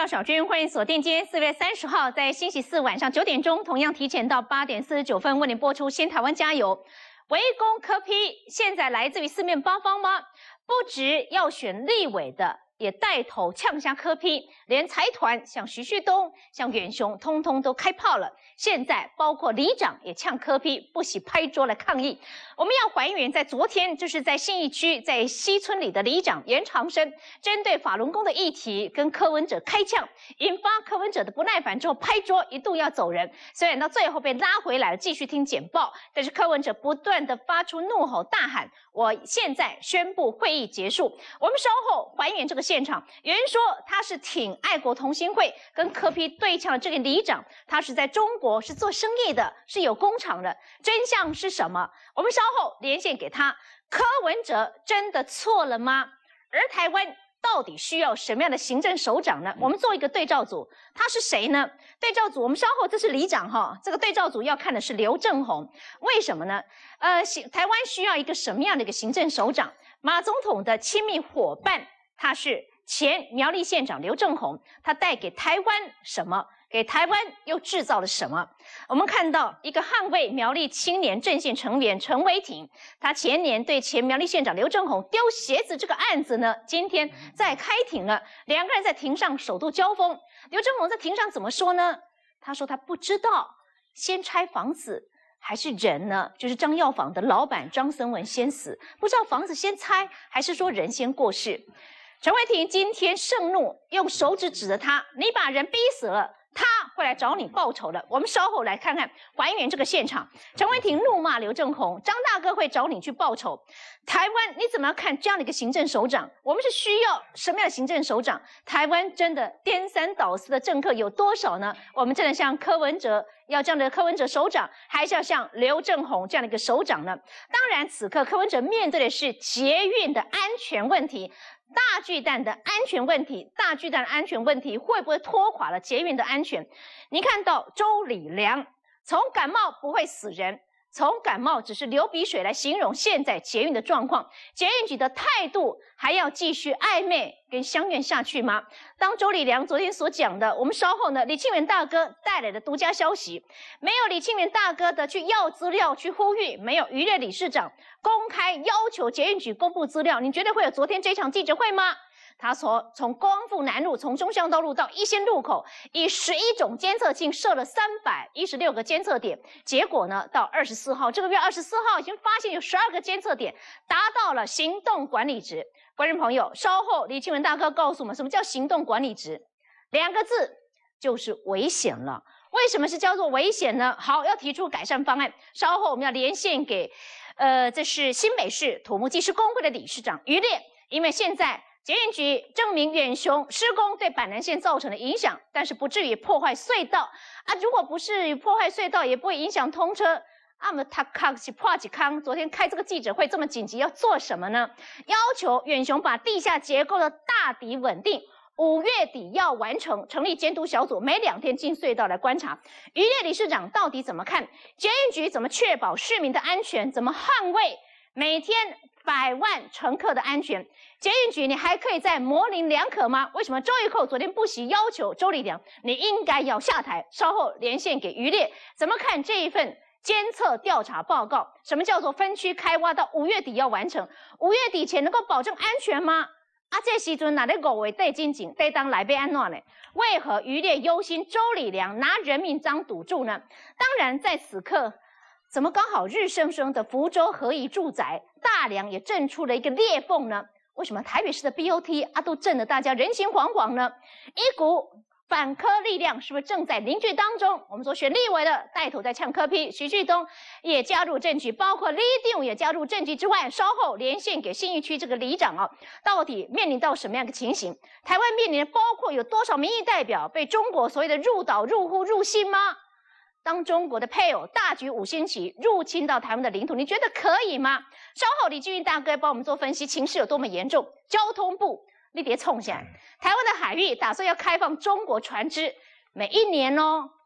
廖小军，欢迎锁定今天4月30号，在星期四晚上9点钟，同样提前到8点49分为您播出《新台湾加油》。围攻柯 P， 现在来自于四面八方吗？不止要选立委的，也带头呛下柯 P， 连财团像徐旭东、像远雄，通通都开炮了。现在包括里长也呛柯 P， 不惜拍桌来抗议。我们要还原在昨天，就是在信义区在西村里的里长严长生，针对法轮功的议题跟柯文哲开呛，引发柯文哲的不耐烦之后拍桌，一度要走人。虽然到最后被拉回来了，继续听简报，但是柯文哲不断的发出怒吼大喊：“我现在宣布会议结束。”我们稍后还原这个现场。有人说他是挺爱国同心会跟柯 P 对呛的这个里长，他是在中国是做生意的，是有工厂的，真相是什么？我们稍后连线给他。柯文哲真的错了吗？而台湾到底需要什么样的行政首长呢？我们做一个对照组，他是谁呢？对照组我们稍后，这是里长哈，这个对照组要看的是刘正宏。为什么呢？台湾需要一个什么样的一个行政首长？马总统的亲密伙伴，他是前苗栗县长刘正宏，他带给台湾什么？给台湾又制造了什么？我们看到一个捍卫苗栗青年阵线成员陈为廷，他前年对前苗栗县长刘正宏丢鞋子这个案子呢，今天在开庭了，两个人在庭上首度交锋。刘正宏在庭上怎么说呢？他说他不知道先拆房子还是人呢，就是张药房的老板张森文先死，不知道房子先拆还是说人先过世。陈为廷今天盛怒，用手指指着他，你把人逼死了，他会来找你报仇的。我们稍后来看看还原这个现场。陈为廷怒骂刘正宏，张大哥会找你去报仇。台湾你怎么看这样的一个行政首长？我们是需要什么样的行政首长？台湾真的颠三倒四的政客有多少呢？我们真的像柯文哲要这样的柯文哲首长，还是要像刘正宏这样的一个首长呢？当然此刻柯文哲面对的是捷运的安全问题，大巨蛋的安全问题，大巨蛋的安全问题会不会拖垮了捷运的安全？你看到周礼良从感冒不会死人，从感冒只是流鼻水来形容现在捷运的状况，捷运局的态度还要继续暧昧跟相怨下去吗？当周礼良昨天所讲的，我们稍后呢，李庆元大哥带来的独家消息，没有李庆元大哥的去要资料去呼吁，没有渔猎理事长公开要求捷运局公布资料，你觉得会有昨天这场记者会吗？他说从光复南路，从中巷道路到一线路口，以11种监测器设了316个监测点，结果呢，到24号，这个月24号已经发现有12个监测点达到了行动管理值。观众朋友，稍后李庆文大哥告诉我们什么叫行动管理值，2个字就是危险了。为什么是叫做危险呢？好，要提出改善方案。稍后我们要连线给这是新北市土木技师工会的理事长于烈，因为现在捷运局证明远雄施工对板南线造成的影响，但是不至于破坏隧道啊。如果不是破坏隧道，也不会影响通车。他康是破几康，昨天开这个记者会这么紧急，要做什么呢？要求远雄把地下结构的大底稳定，5月底要完成，成立监督小组，每2天进隧道来观察。渔猎理事长到底怎么看？捷运局怎么确保市民的安全？怎么捍卫每天100万乘客的安全？捷运局你还可以再模棱两可吗？为什么周玉蔻昨天不惜要求周礼良你应该要下台？稍后连线给渔猎，怎么看这一份监测调查报告？什么叫做分区开挖到5月底要完成？5月底前能够保证安全吗？这时阵哪在5月底进行，得当来被安怎呢？为何渔猎忧心周礼良拿人命当赌注呢？当然在此刻，怎么刚好日升升的福州合宜住宅大梁也震出了一个裂缝呢？为什么台北市的 BOT 都震得大家人心惶惶呢？一股反柯力量是不是正在凝聚当中？我们说选立委的带头在呛柯 P， 徐旭东也加入政局，包括李定也加入政局之外，稍后连线给信义区这个里长到底面临到什么样的情形？台湾面临的包括有多少民意代表被中国所谓的入岛、入户、入侵吗？当中国的配偶大举5星旗入侵到台湾的领土，你觉得可以吗？稍后李俊毅大哥帮我们做分析，情势有多么严重？交通部你别冲下来，台湾的海域打算要开放中国船只，每一年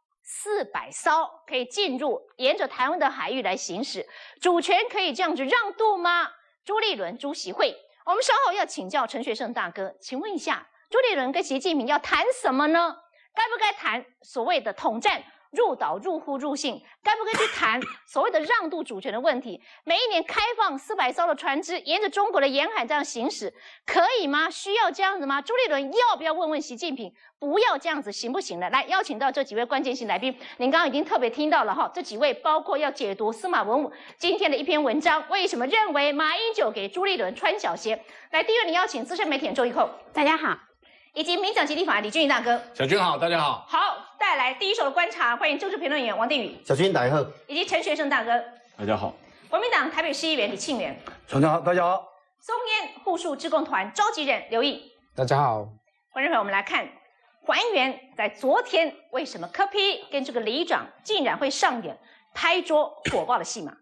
400艘可以进入，沿着台湾的海域来行驶，主权可以这样子让渡吗？朱立伦、朱习会，我们稍后要请教陈学圣大哥，请问一下， 朱立伦跟习近平要谈什么呢？该不该谈所谓的统战？入岛、入户、入境，该不该去谈所谓的让渡主权的问题？每一年开放400艘的船只沿着中国的沿海这样行驶，可以吗？需要这样子吗？朱立伦要不要问问习近平，不要这样子行不行呢？来，邀请到这几位关键性来宾，您刚刚已经特别听到了哈，这几位包括要解读司马文武今天的一篇文章，为什么认为马英九给朱立伦穿小鞋？来，第一位，你邀请资深媒体人周一蔻，大家好。以及民讲基地法李俊毅大哥， 小军好，大家好。 好，带来第一手的观察，欢迎政治评论员王定宇， 小军大家好， 以及陈学圣大哥， 大家好。 国民党台北市议员李庆元， 小军好，大家好。 松烟护树志工团召集人刘毅， 大家好。 观众朋友，我们来看还原在昨天为什么柯 P 跟这个里长竟然会上演拍桌火爆的戏码。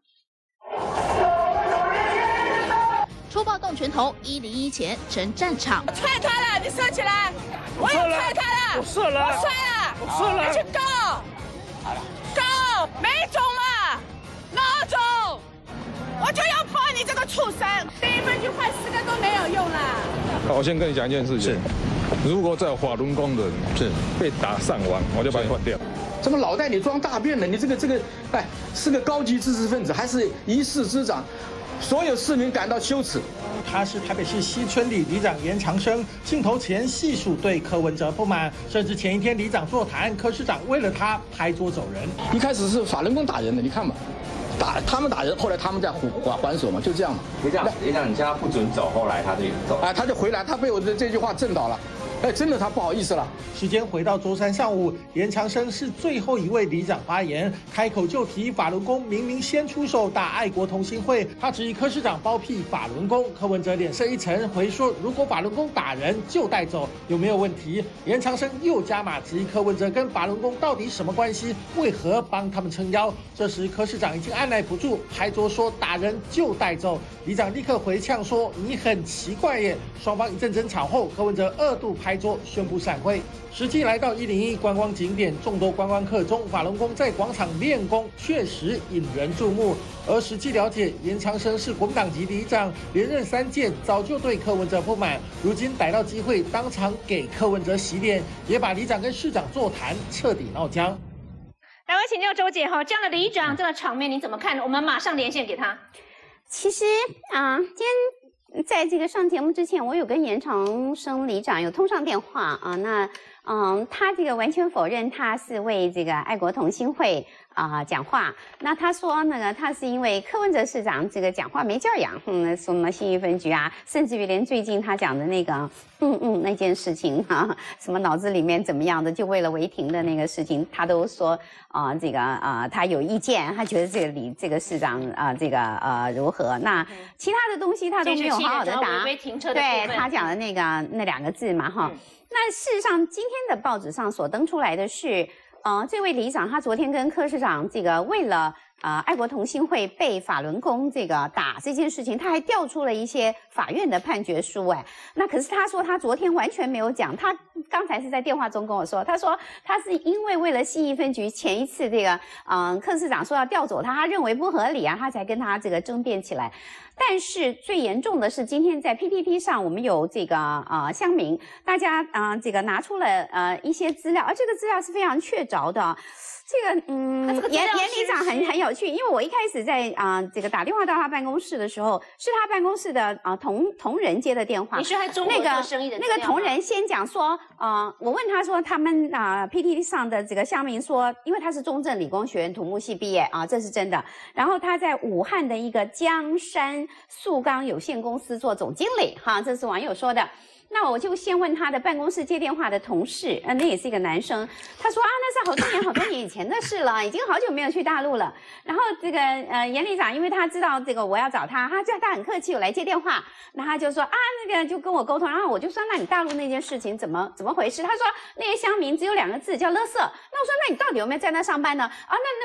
粗暴动拳头，101前成战场。 我踹他了，你射起来！我也踹他了， 我射了， 我摔了， 我射了， 你去告，告，没种嘛，哪种？我就要破你这个畜生！第一分局换4个都没有用啦。 我先跟你讲一件事情，如果在法轮功人被打上网，我就把你换掉。 怎么脑袋里装大便呢？你这个，哎，是个高级知识分子，还是一市之长？所有市民感到羞耻。 他是台北市西村里里长严长生，镜头前细数对柯文哲不满，甚至前一天里长座谈，柯市长为了他拍桌走人。 一开始是法轮功打人的，你看吧，他们打人，后来他们在还手嘛，就这样嘛。 里长，你叫他不准走，后来他就走。 啊，他就回来，他被我的这句话震倒了。哎，真的他不好意思了。 时间回到周三上午，严长生是最后一位里长发言，开口就提法轮功明明先出手打爱国同心会，他质疑柯市长包庇法轮功。柯文哲脸色一沉，回说如果法轮功打人就带走，有没有问题？严长生又加码质疑柯文哲跟法轮功到底什么关系？为何帮他们撑腰？这时柯市长已经按耐不住，拍桌说打人就带走。里长立刻回呛说你很奇怪耶。双方一阵争吵后，柯文哲2度拍桌宣布散会。实际来到101观光景点，众多观光客中，法轮功在广场练功确实引人注目。而实际了解，严长生是国民党籍里长，连任3届，早就对柯文哲不满，如今逮到机会，当场给柯文哲洗脸，也把里长跟市长座谈彻底闹僵。 来，我请教周姐哈，这样的里长这样的场面你怎么看？我们马上连线给他。 其实今天在这个上节目之前，我有跟严长生里长有通上电话啊，那他这个完全否认他是为这个爱国同心会讲话。那他说他是因为柯文哲市长这个讲话没教养，什么信义分局啊，甚至于连最近他讲的那个那件事情什么脑子里面怎么样的，就为了违停的那个事情，他都说他有意见，他觉得这个市长如何？那其他的东西他都没有好好的答。对他讲的那2个字嘛哈。那事实上，今天的报纸上所登出来的是，这位里长他昨天跟柯市长为了爱国同心会被法轮功打这件事情，他还调出了一些法院的判决书那可是他说他昨天完全没有讲，他刚才是在电话中跟我说，他说他是因为了信义分局前一次柯市长说要调走他认为不合理他才跟他争辩起来。但是最严重的是，今天在 PTT 上我们有乡民，大家拿出了一些资料，而这个资料是非常确凿的。严里长很有趣，因为我一开始在打电话到他办公室的时候，是他办公室的同仁接的电话。 你是在中国做生意的那个同仁先讲说，我问他说，他们PTT 上的乡民说，因为他是中正理工学院土木系毕业这是真的。然后他在武汉的一个江山塑钢有限公司做总经理这是网友说的。那我就先问他的办公室接电话的同事，那也是一个男生，他说那是好多年以前的事了，已经好久没有去大陆了。然后严里长因为他知道我要找他，他很客气，我来接电话，那他就说就跟我沟通，然后我就说那你大陆那件事情怎么回事？他说那些乡民只有2个字叫垃圾。那我说那你到底有没有在那上班呢？那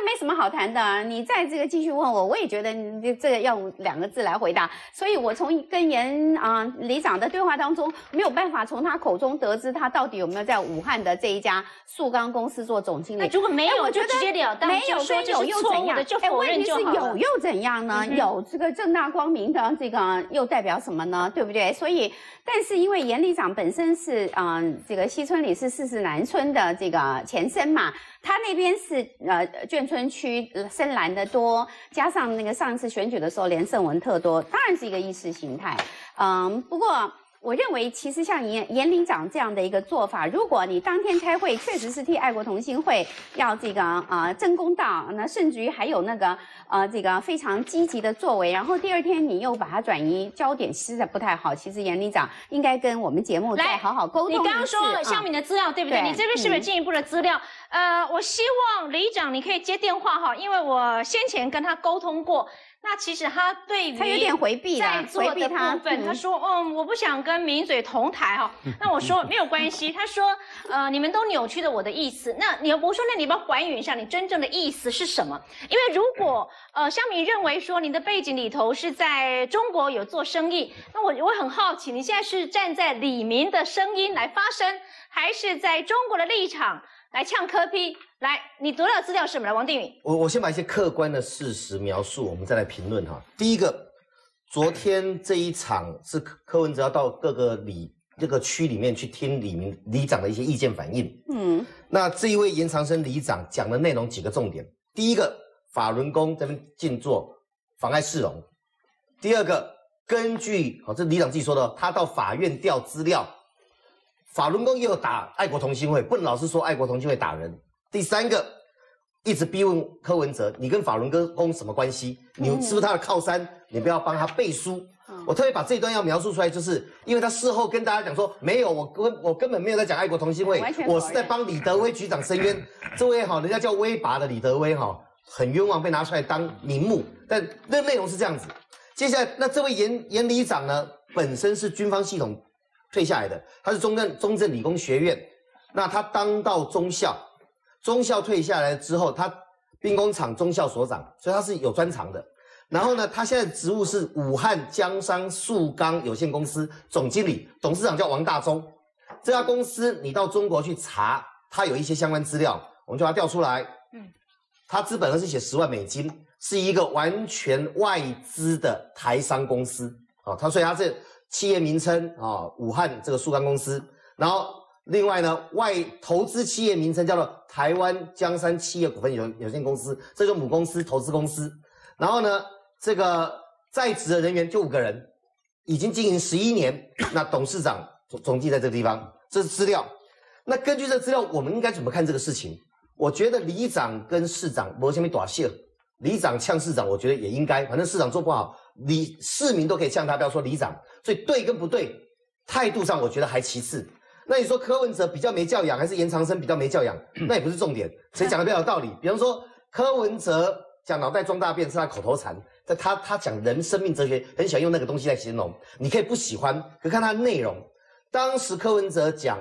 没什么好谈的。你再这个继续问我，我也觉得你这个要用2个字来回答。所以我从跟里长的对话当中，没有办法从他口中得知他到底有没有在武汉的这一家塑钢公司做总经理。 如果没有，就直截了当， 没有说有又怎样？ 问题是有又怎样呢？有这个正大光明的这个又代表什么呢？对不对？所以，但是因为严里长本身是这个西村里是40南村的这个前身嘛，他那边是眷村区深蓝的多，加上那个上一次选举的时候连胜文特多，当然是一个意识形态。不过我认为其实像严里长这样的一个做法，如果你当天开会确实是替爱国同心会要这个争公道，那甚至于还有那个这个非常积极的作为，然后第2天你又把它转移焦点，实在不太好。其实严里长应该跟我们节目再好好沟通一次。 你刚刚说香敏的资料对不对？你这边是不是有进一步的资料？我希望里长你可以接电话哈，因为我先前跟他沟通过。那其实他对于他有点回避在座的部分，他说我不想跟名嘴同台哈。那我说没有关系，他说你们都扭曲了我的意思。那我说那你要还原一下你真正的意思是什么？因为如果香敏认为说你的背景里头是在中国有做生意，那我很好奇，你现在是站在里民的声音来发声，还是在中国的立场来呛柯 P？ 来，你得到的资料是什么？来，王定宇， 我先把一些客观的事实描述，我们再来评论哈。第一个，昨天这一场是柯文哲要到各个这个区里面去听里长的一些意见反映。那这一位严长生里长讲的内容几个重点：第一个，法轮功这边静坐妨碍市容；第二个，根据这里长自己说的，他到法院调资料，法轮功也有打爱国同心会，不能老是说爱国同心会打人。第3个，一直逼问柯文哲，你跟法轮功什么关系？你是不是他的靠山？你不要帮他背书。我特别把这一段要描述出来，就是因为他事后跟大家讲说，没有，我根本没有在讲爱国同心会，我是在帮李德威局长申冤。这位人家叫威拔的李德威很冤枉，被拿出来当名目。但那内容是这样子。接下来，那这位严里长呢，本身是军方系统退下来的，他是中正理工学院，那他当到中校退下来之后，他兵工厂中校所长，所以他是有专长的。然后呢，他现在的职务是武汉江商塑钢有限公司总经理，董事长叫王大中。这家公司你到中国去查，他有一些相关资料，我们就把它调出来。他资本额是写10万美金，是一个完全外资的台商公司。所以他是企业名称武汉这个塑钢公司，然后。另外呢，外投资企业名称叫做台湾江山企业股份有限公司，这就是母公司投资公司。然后呢，这个在职的人员就5个人，已经经营11年。那董事长总计在这个地方，这是资料。那根据这资料，我们应该怎么看这个事情？我觉得里长跟市长没什么大小，里长呛市长，我觉得也应该，反正市长做不好，市民都可以呛他，不要说里长。所以对跟不对，态度上我觉得还其次。那你说柯文哲比较没教养，还是严长生比较没教养？那也不是重点，谁讲的比较有道理？比方说柯文哲讲脑袋装大便是他口头禅，但他讲人生命哲学，很喜欢用那个东西来形容。你可以不喜欢，可看他的内容。当时柯文哲讲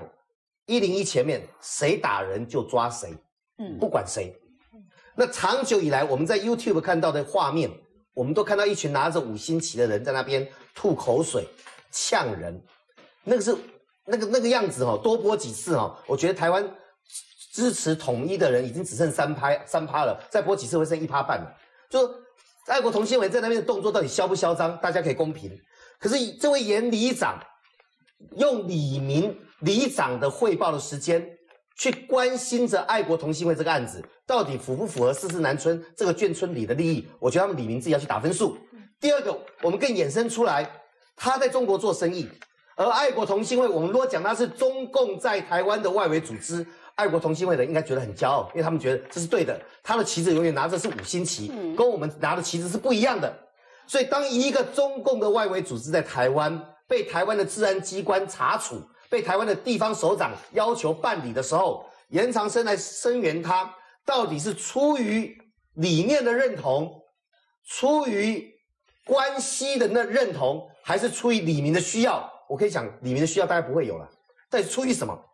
101前面谁打人就抓谁，不管谁。那长久以来我们在 YouTube 看到的画面，我们都看到一群拿着5星旗的人在那边吐口水、呛人，那个是。那个样子多播几次我觉得台湾支持统一的人已经只剩3%了，再播几次会剩1%半了。就爱国同心会在那边的动作到底嚣不嚣张，大家可以公平。可是这位严里长用里长的汇报的时间去关心着爱国同心会这个案子，到底符不符合44南村这个眷村里的利益？我觉得他们里民自己要去打分数。第二个，我们更衍生出来，他在中国做生意。而爱国同心会，我们如果讲它是中共在台湾的外围组织，爱国同心会的应该觉得很骄傲，因为他们觉得这是对的。他的旗子永远拿着是5星旗，跟我们拿的旗子是不一样的。所以当一个中共的外围组织在台湾被台湾的治安机关查处，被台湾的地方首长要求办理的时候，严长生来声援他，到底是出于理念的认同，出于关系的认同，还是出于里民的需要？我可以讲里民的需要大概不会有了，但是出于什么？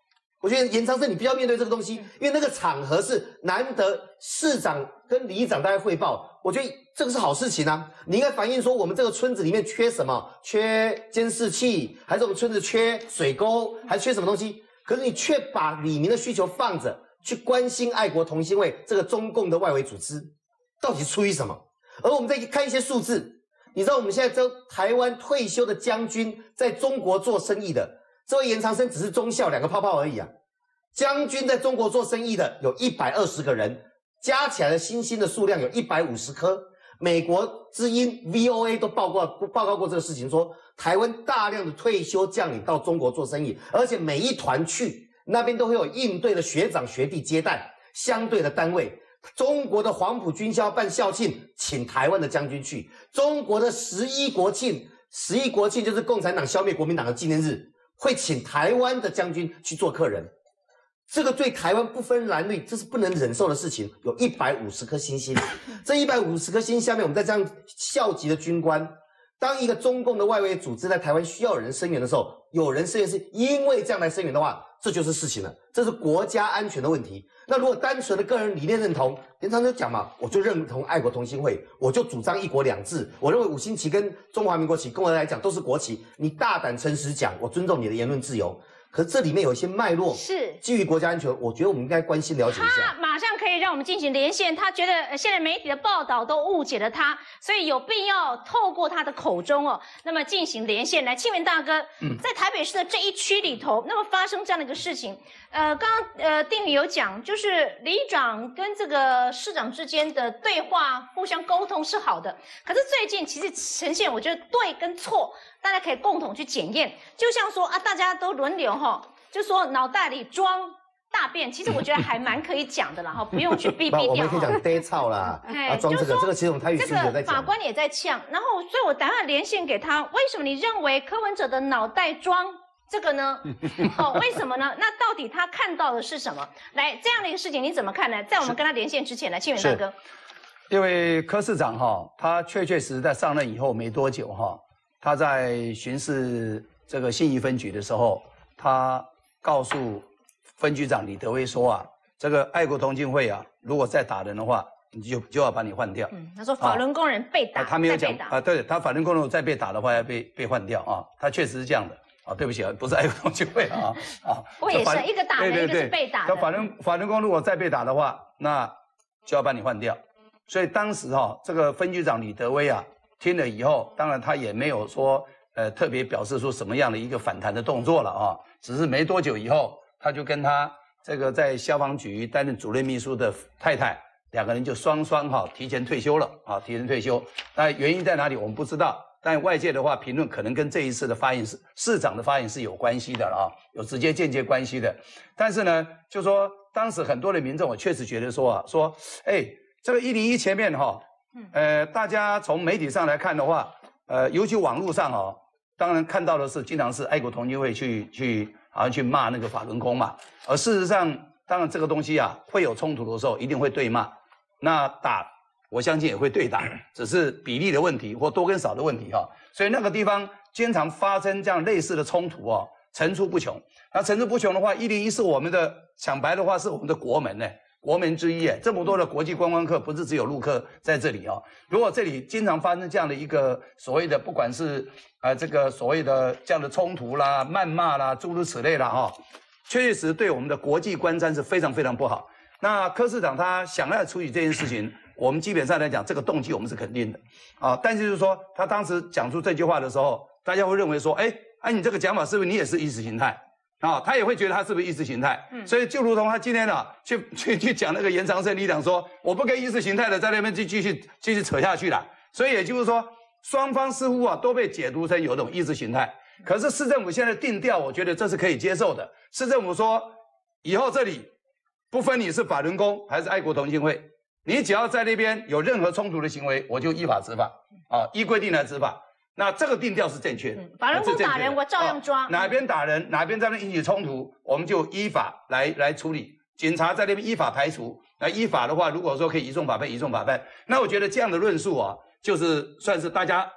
我觉得严长生你必须要面对这个东西，因为那个场合是难得市长跟里长大家汇报，我觉得这个是好事情啊。你应该反映说我们这个村子里面缺什么，缺监视器，还是我们村子缺水沟，还是缺什么东西？可是你却把里民的需求放着，去关心爱国同心会这个中共的外围组织，到底出于什么？而我们再看一些数字，你知道我们现在台湾退休的将军在中国做生意的，这位严长生只是中校2个泡泡而已啊。将军在中国做生意的有120个人，加起来的星星的数量有150颗。美国之音 VOA 都报告过这个事情，说台湾大量的退休将领到中国做生意，而且每一团去那边都会有应对的学长学弟接待，相对的单位。中国的黄埔军校办校庆，请台湾的将军去；中国的11国庆就是共产党消灭国民党的纪念日，会请台湾的将军去做客人。这个对台湾不分蓝绿，这是不能忍受的事情。有150颗星星，这150颗星下面，我们在这样校级的军官，当一个中共的外围组织在台湾需要有人声援的时候，有人声援是因为这样来声援的话，这就是事情了，这是国家安全的问题。那如果单纯的个人理念认同，严长生讲嘛，我就认同爱国同心会，我就主张1国2制，我认为5星旗跟中华民国旗，共和来讲都是国旗，你大胆诚实讲，我尊重你的言论自由。可是这里面有一些脉络，是基于国家安全，我觉得我们应该关心了解一下。 他马上可以让我们进行连线，他觉得现在媒体的报道都误解了他，所以有必要透过他的口中那么进行连线。来，庆元大哥，在台北市的这一区里头，那么发生这样的一个事情，刚刚定宇有讲，就是里长跟这个市长之间的对话、互相沟通是好的，可是最近其实呈现，我觉得对跟错，大家可以共同去检验。就像说大家都轮流就说脑袋里装大便，其实我觉得还蛮可以讲的啦不用去避掉。 我们可以讲呆操啦，装这个其实我们台语是有在讲。 法官也在呛，然后所以我等下连线给他，为什么你认为柯文哲的脑袋装这个呢？为什么呢？那到底他看到的是什么？来，这样的一个事情你怎么看呢？在我们跟他连线之前，来，庆元大哥， 因为柯市长他确实在上任以后没多久他在巡视这个信义分局的时候，他告诉分局长李德威说这个爱国同心会如果再打人的话，你就要把你换掉。 他说法轮功人被打， 他没有讲对，他法轮功人再被打的话要被换掉他确实是这样的对不起不是爱国同心会我也是一个打人，一个是被打的。 法轮功如果再被打的话，那就要把你换掉。所以当时这个分局长李德威听了以后，当然他也没有说特别表示出什么样的一个反弹的动作了只是没多久以后，他就跟他这个在消防局担任主任秘书的太太2个人就双提前退休了提前退休。那原因在哪里我们不知道，但外界的话评论可能跟这一次的发言市长的发言是有关系的有直接间接关系的。但是呢，就说当时很多的民众我确实觉得说这个101前面大家从媒体上来看的话，尤其网络上当然看到的是经常是爱国同心会去好像去骂那个法轮功嘛，而事实上当然这个东西会有冲突的时候一定会对骂，那打我相信也会对打，只是比例的问题或多跟少的问题所以那个地方经常发生这样类似的冲突层出不穷。那层出不穷的话，101是我们的讲白的话是我们的国门国门之一这么多的国际观光客不是只有陆客在这里如果这里经常发生这样的一个所谓的不管是这个所谓的这样的冲突啦、谩骂啦、诸如此类啦确实对我们的国际观瞻是非常非常不好。那柯市长他想要处理这件事情，我们基本上来讲这个动机我们是肯定的但是就是说他当时讲出这句话的时候，大家会认为说你这个讲法是不是你也是意识形态他也会觉得他是不是意识形态所以就如同他今天去讲那个严长生里长说我不跟意识形态的在那边继续扯下去了。所以也就是说双方似乎都被解读成有种意识形态。可是市政府现在定调，我觉得这是可以接受的。市政府说以后这里不分你是法轮功还是爱国同心会，你只要在那边有任何冲突的行为，我就依法执法依规定来执法。那这个定调是正确的， 法轮功打人我照样抓哪边打人哪边在那引起冲突，我们就依法来处理。警察在那边依法排除，那依法的话如果说可以移送法办移送法办，那我觉得这样的论述就是算是大家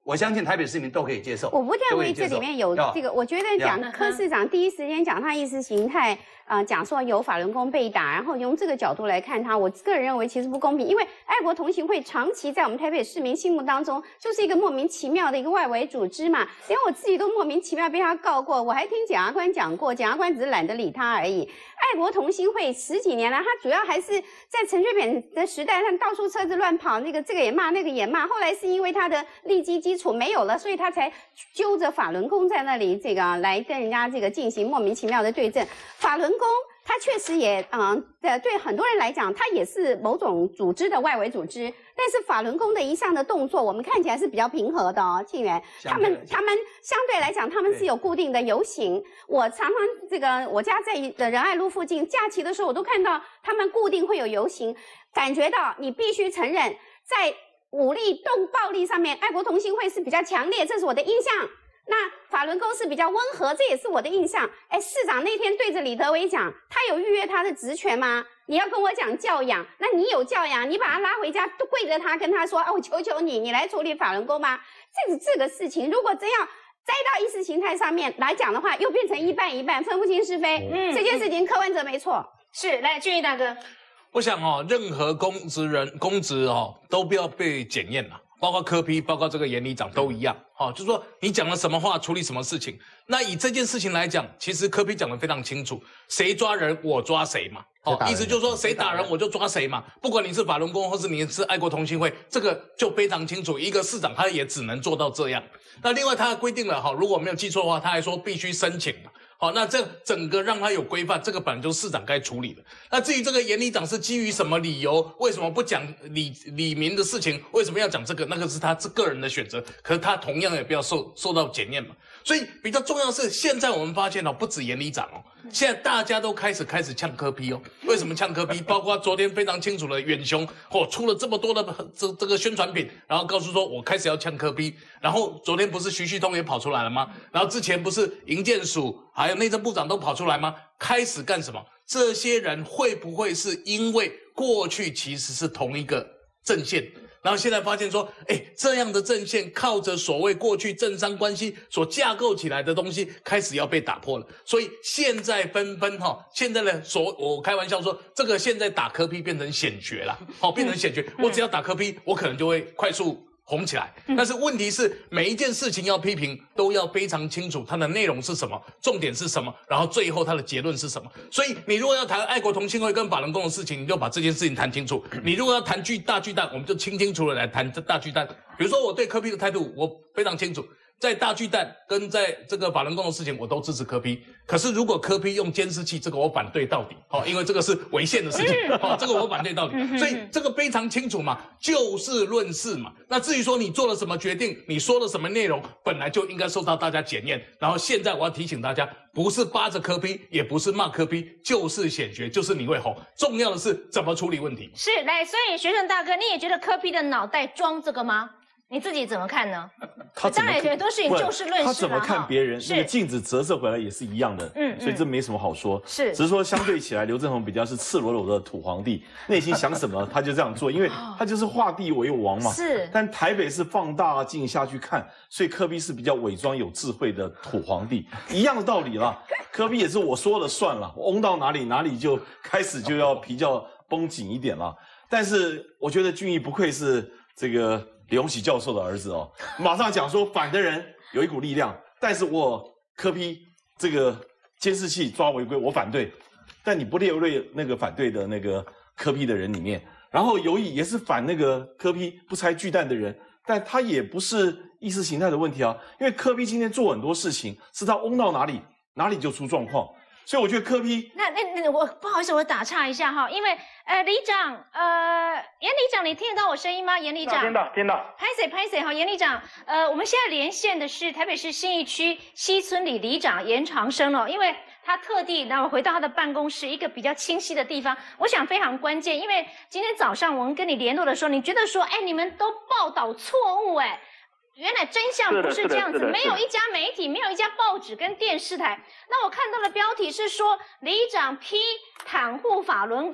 我相信台北市民都可以接受。 我不认为这里面有这个，我觉得讲柯市长第一时间讲他意识形态，讲说有法轮功被打，然后用这个角度来看他，我个人认为其实不公平，因为爱国同行会长期在我们台北市民心目当中就是一个莫名其妙的一个外围组织嘛，连我自己都莫名其妙被他告过，我还听检察官讲过，检察官只是懒得理他而已。爱国同心会10几年来，他主要还是在陈水扁的时代，他到处车子乱跑，这个也骂，那个也骂。后来是因为他的利基基础没有了，所以他才揪着法轮功在那里来跟人家进行莫名其妙的对阵。法轮功它确实也对很多人来讲，它也是某种组织的外围组织。但是法轮功的一项的动作，我们看起来是比较平和的哦，庆元，他们相对来讲，他们是有固定的游行。我常常我家在仁爱路附近，假期的时候我都看到他们固定会有游行，感觉到你必须承认，在武力动暴力上面，爱国同心会是比较强烈，这是我的印象。那法轮功是比较温和，这也是我的印象。市长那天对着李德维讲，他有逾越他的职权吗？你要跟我讲教养，那你有教养，你把他拉回家，跪着他跟他说，我求求你，你来处理法轮功吗？这个事情，如果真要栽到意识形态上面来讲的话，又变成一半一半，分不清是非。这件事情柯文哲没错。 是，来，俊逸大哥。 我想任何公职都不要被检验了。包括柯 P， 包括这个严里长都一样，就是说你讲了什么话，处理什么事情。那以这件事情来讲，其实柯 P 讲得非常清楚，谁抓人我抓谁嘛，意思就是说谁打人我就抓谁嘛，不管你是法轮功或是你是爱国同心会，这个就非常清楚。一个市长他也只能做到这样。那另外他还规定了，如果没有记错的话，他还说必须申请嘛。好，那这整个让他有规范，这个本来就是市长该处理的。那至于这个严里长是基于什么理由，为什么不讲李明的事情，为什么要讲这个，那个是他个人的选择，可是他同样也不要受到检验嘛。所以比较重要的是，现在我们发现不止严里长现在大家都开始呛柯 P 为什么呛柯 P？ 包括昨天非常清楚的远雄出了这么多的这个宣传品，然后告诉说我开始要呛柯 P， 然后昨天不是徐旭东也跑出来了吗？然后之前不是营建署还有内政部长都跑出来吗？开始干什么？这些人会不会是因为过去其实是同一个阵线？然后现在发现说，这样的阵线靠着所谓过去政商关系所架构起来的东西，开始要被打破了。所以现在纷纷现在的我开玩笑说，这个现在打柯 P 变成显学了，变成显学。我只要打柯 P， 我可能就会快速红起来。但是问题是，每一件事情要批评，都要非常清楚它的内容是什么，重点是什么，然后最后它的结论是什么。所以你如果要谈爱国同心会跟法轮功的事情，你就把这件事情谈清楚。你如果要谈大巨蛋，我们就清楚的来谈大巨蛋。比如说我对柯 P 的态度，我非常清楚。在大巨蛋跟在这个法轮功的事情，我都支持柯 P。可是如果柯 P 用监视器，这个我反对到底，因为这个是违宪的事情，这个我反对到底。所以这个非常清楚嘛，就事论事嘛。那至于说你做了什么决定，你说了什么内容，本来就应该受到大家检验。然后现在我要提醒大家，不是扒着柯 P， 也不是骂柯 P， 就是显学，就是你会红。重要的是怎么处理问题。 是，来，所以学生大哥，你也觉得柯 P 的脑袋装这个吗？你自己怎么看呢？当然也都是以就事论事。 他怎么看别人，那个镜子折射回来也是一样的。所以这没什么好说。 是， 只是说相对起来，刘正鸿比较是赤裸裸的土皇帝，内心想什么他就这样做，因为他就是画地为王嘛。 是。 但台北是放大镜下去看，所以柯 P 是比较伪装有智慧的土皇帝，一样的道理啦。柯 P 也是我说了算了，我嗡到哪里就开始就要皮就要绷紧一点了。但是我觉得俊逸不愧是这个李鸿禧教授的儿子马上讲说反的人有一股力量，但是我柯 P 这个监视器抓违规我反对，但你不列入那个反对的那个柯 P 的人里面，然后尤以也是反那个柯 P 不拆巨蛋的人，但他也不是意识形态的问题啊，因为柯 P 今天做很多事情是他嗡到哪里就出状况。所以我觉得柯 P， 那我不好意思，我打岔一下因为里长严里长，你听得到我声音吗？严里长， 听到。 拍谁严里长，我们现在连线的是台北市信义区西村里里长严长生因为他特地回到他的办公室一个比较清晰的地方，我想非常关键，因为今天早上我们跟你联络的时候，你觉得说，你们都报道错误原来真相不是这样子，没有一家媒体，没有一家报纸跟电视台。那我看到的标题是说，里长批袒护法轮功，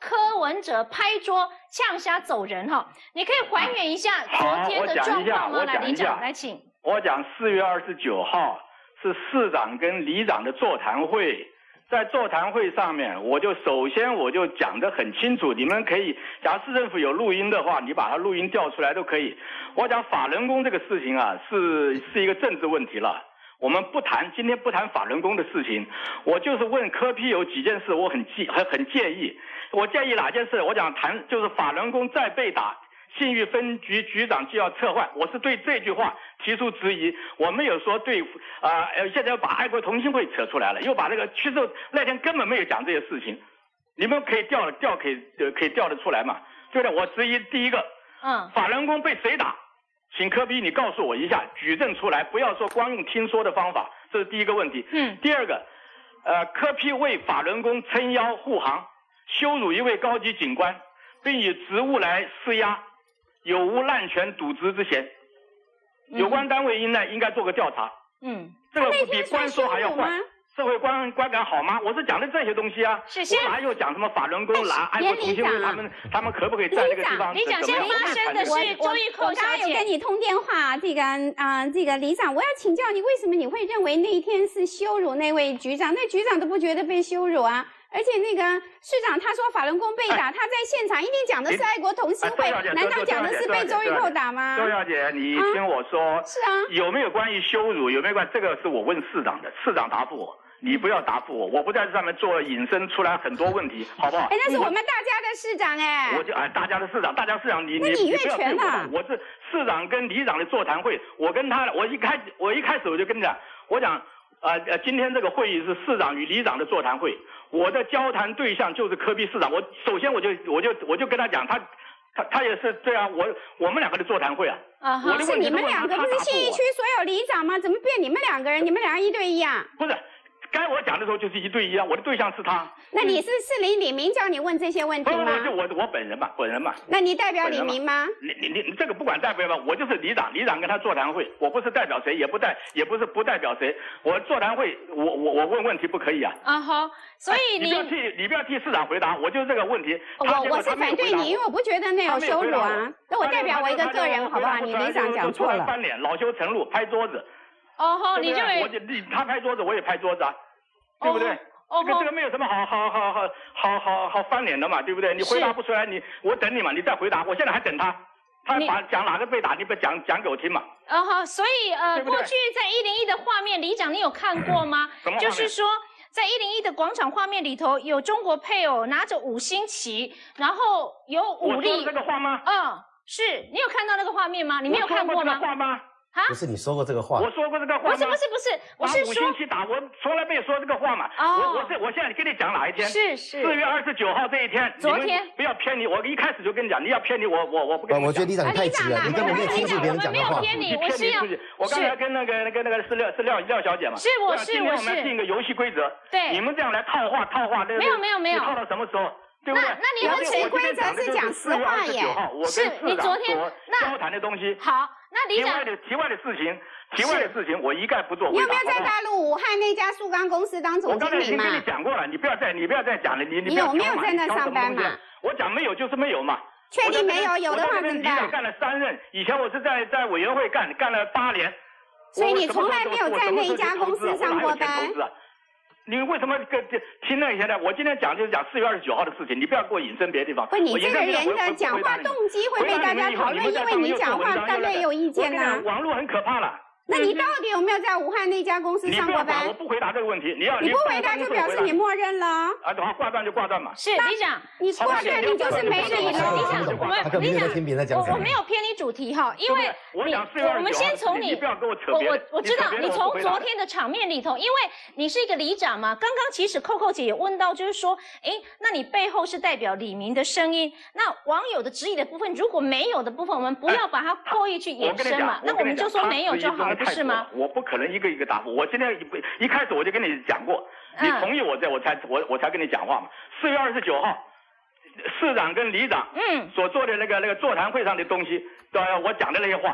柯文哲拍桌呛瞎走人哈，你可以还原一下昨天的状况吗？来，里长来请。 我讲4月29号是市长跟里长的座谈会，在座谈会上面，首先我就讲得很清楚，你们可以，假如市政府有录音的话，你把它录音调出来都可以。我讲法轮功这个事情啊，是一个政治问题了。我们今天不谈法轮功的事情，我就是问柯 P 有几件事我很介意。我介意哪件事？我讲就是法轮功再被打，信义分局局长就要撤换。我是对这句话提出质疑，我没有说对现在要把爱国同心会扯出来了，又把那个其实那天根本没有讲这些事情，你们可以调可以调得出来嘛？对不对？我质疑第一个，法轮功被谁打？请柯 P 你告诉我一下，举证出来，不要说光用听说的方法，这是第一个问题。第二个，柯 P 为法轮功撑腰护航，羞辱一位高级警官，并以职务来施压，有无滥权渎职之嫌？有关单位应该做个调查。这个比官说还要坏。社会观感好吗？我是讲的这些东西啊，我哪有讲什么法轮功、爱国同心会他们可不可以在那个地方？ 里长，现在发生的是周玉蔻小姐。我刚刚有跟你通电话，这个里长，我要请教你，为什么你会认为那一天是羞辱那位局长？那局长都不觉得被羞辱啊？而且那个市长他说法轮功被打，他在现场一定讲的是爱国同心会，难道讲的是被周玉蔻打吗？ 周小姐，你听我说， 是啊， 有没有关于羞辱？有没有关？这个是我问市长的，市长答复我。你不要答复我，我不在这上面做引申出来很多问题，好不好？ 那是我们大家的市长我就大家的市长，你越权了。 我是市长跟里长的座谈会，我跟他，我一开始我就跟你讲，我讲今天这个会议是市长与里长的座谈会，我的交谈对象就是柯 P 市长，首先我就跟他讲，他也是这样，我们两个的座谈会啊。 是你们两个不是信义区所有里长吗？怎么变你们两个人？你们两个1对1啊？ 不是。该我讲的时候就是1对1啊，我的对象是他。 那你是李明叫你问这些问题吗？ 不，就我本人嘛。 那你代表李明吗？ 你这个不管代表吧，我就是里长跟他座谈会，我不是代表谁，也不是不代表谁。我座谈会，我问问题不可以啊？ 好，所以你不要替市长回答，我就是这个问题。 我是反对你，因为我不觉得那有羞辱啊。那我代表我一个个人好不好？你里长讲错了。 翻脸，恼羞成怒，拍桌子。 你认为他拍桌子，我也拍桌子啊。对不对？这个没有什么好翻脸的嘛，对不对？你回答不出来，我等你嘛，你再回答。我现在还等他讲哪个被打，你不讲给我听嘛。 所以过去在101的画面，里长你有看过吗？就是说在101的广场画面里头，有中国配偶拿着5星旗，然后有武力。 我说这个话吗？ 是你有看到那个画面吗？你没有看过吗？ 不是你说过这个话？ 我说过这个话吗？ 不是，我是说 5星旗打，我从来没有说这个话嘛。我现在跟你讲哪一天？ 是 4月29号这一天。 昨天不要偏离，我一开始就跟你讲，你要偏离我不跟你讲。 我觉得里长太急了，你根本没有听出别人讲的话。 我没有偏离，我是要。 我刚才跟那个是廖小姐嘛。 是我是。 今天我们定一个游戏规则。 对。 你们这样来套话， 没有。 你套到什么时候？对不对？ 那你们潜规则是讲实话耶。 是你昨天交谈的东西。 好，那里长。 题外的事情，我一概不做。 你有没有在大陆武汉那家塑钢公司当总经理嘛？ 我刚才已经跟你讲过了，你不要再讲了，你有没有在那上班嘛？ 我讲没有就是没有嘛。 确定没有？有的话怎么办？ 干了3任，以前我是在委员会干了8年。 所以你从来没有在那一家公司上过班。 你为什么听那些呢？我今天讲就是讲4月29号的事情，你不要给我引申别的地方。 不，你这个人的讲话动机会被大家讨论，因为你讲话大家也有意见呐。 网络很可怕了。 那你到底有没有在武汉那家公司上过班？ 我不回答这个问题，你不回答就表示你默认了。 好，挂断就挂断嘛。 是里长， 你挂断你就是没理了。 里长， 我没有偏离主题哈，因为我们先从你不要跟我扯别的。 我知道你从昨天的场面里头，因为你是一个里长嘛，刚刚其实扣姐也问到，就是说，那你背后是代表李明的声音，那网友的质疑的部分，如果没有的部分，我们不要把它刻意去延伸嘛，那我们就说没有就好了，不是吗？ 我不可能一个一个答复。我今天一开始我就跟你讲过，你同意我才跟你讲话嘛。4月29号，市长跟里长所做的那个座谈会上的东西，我讲的那些话，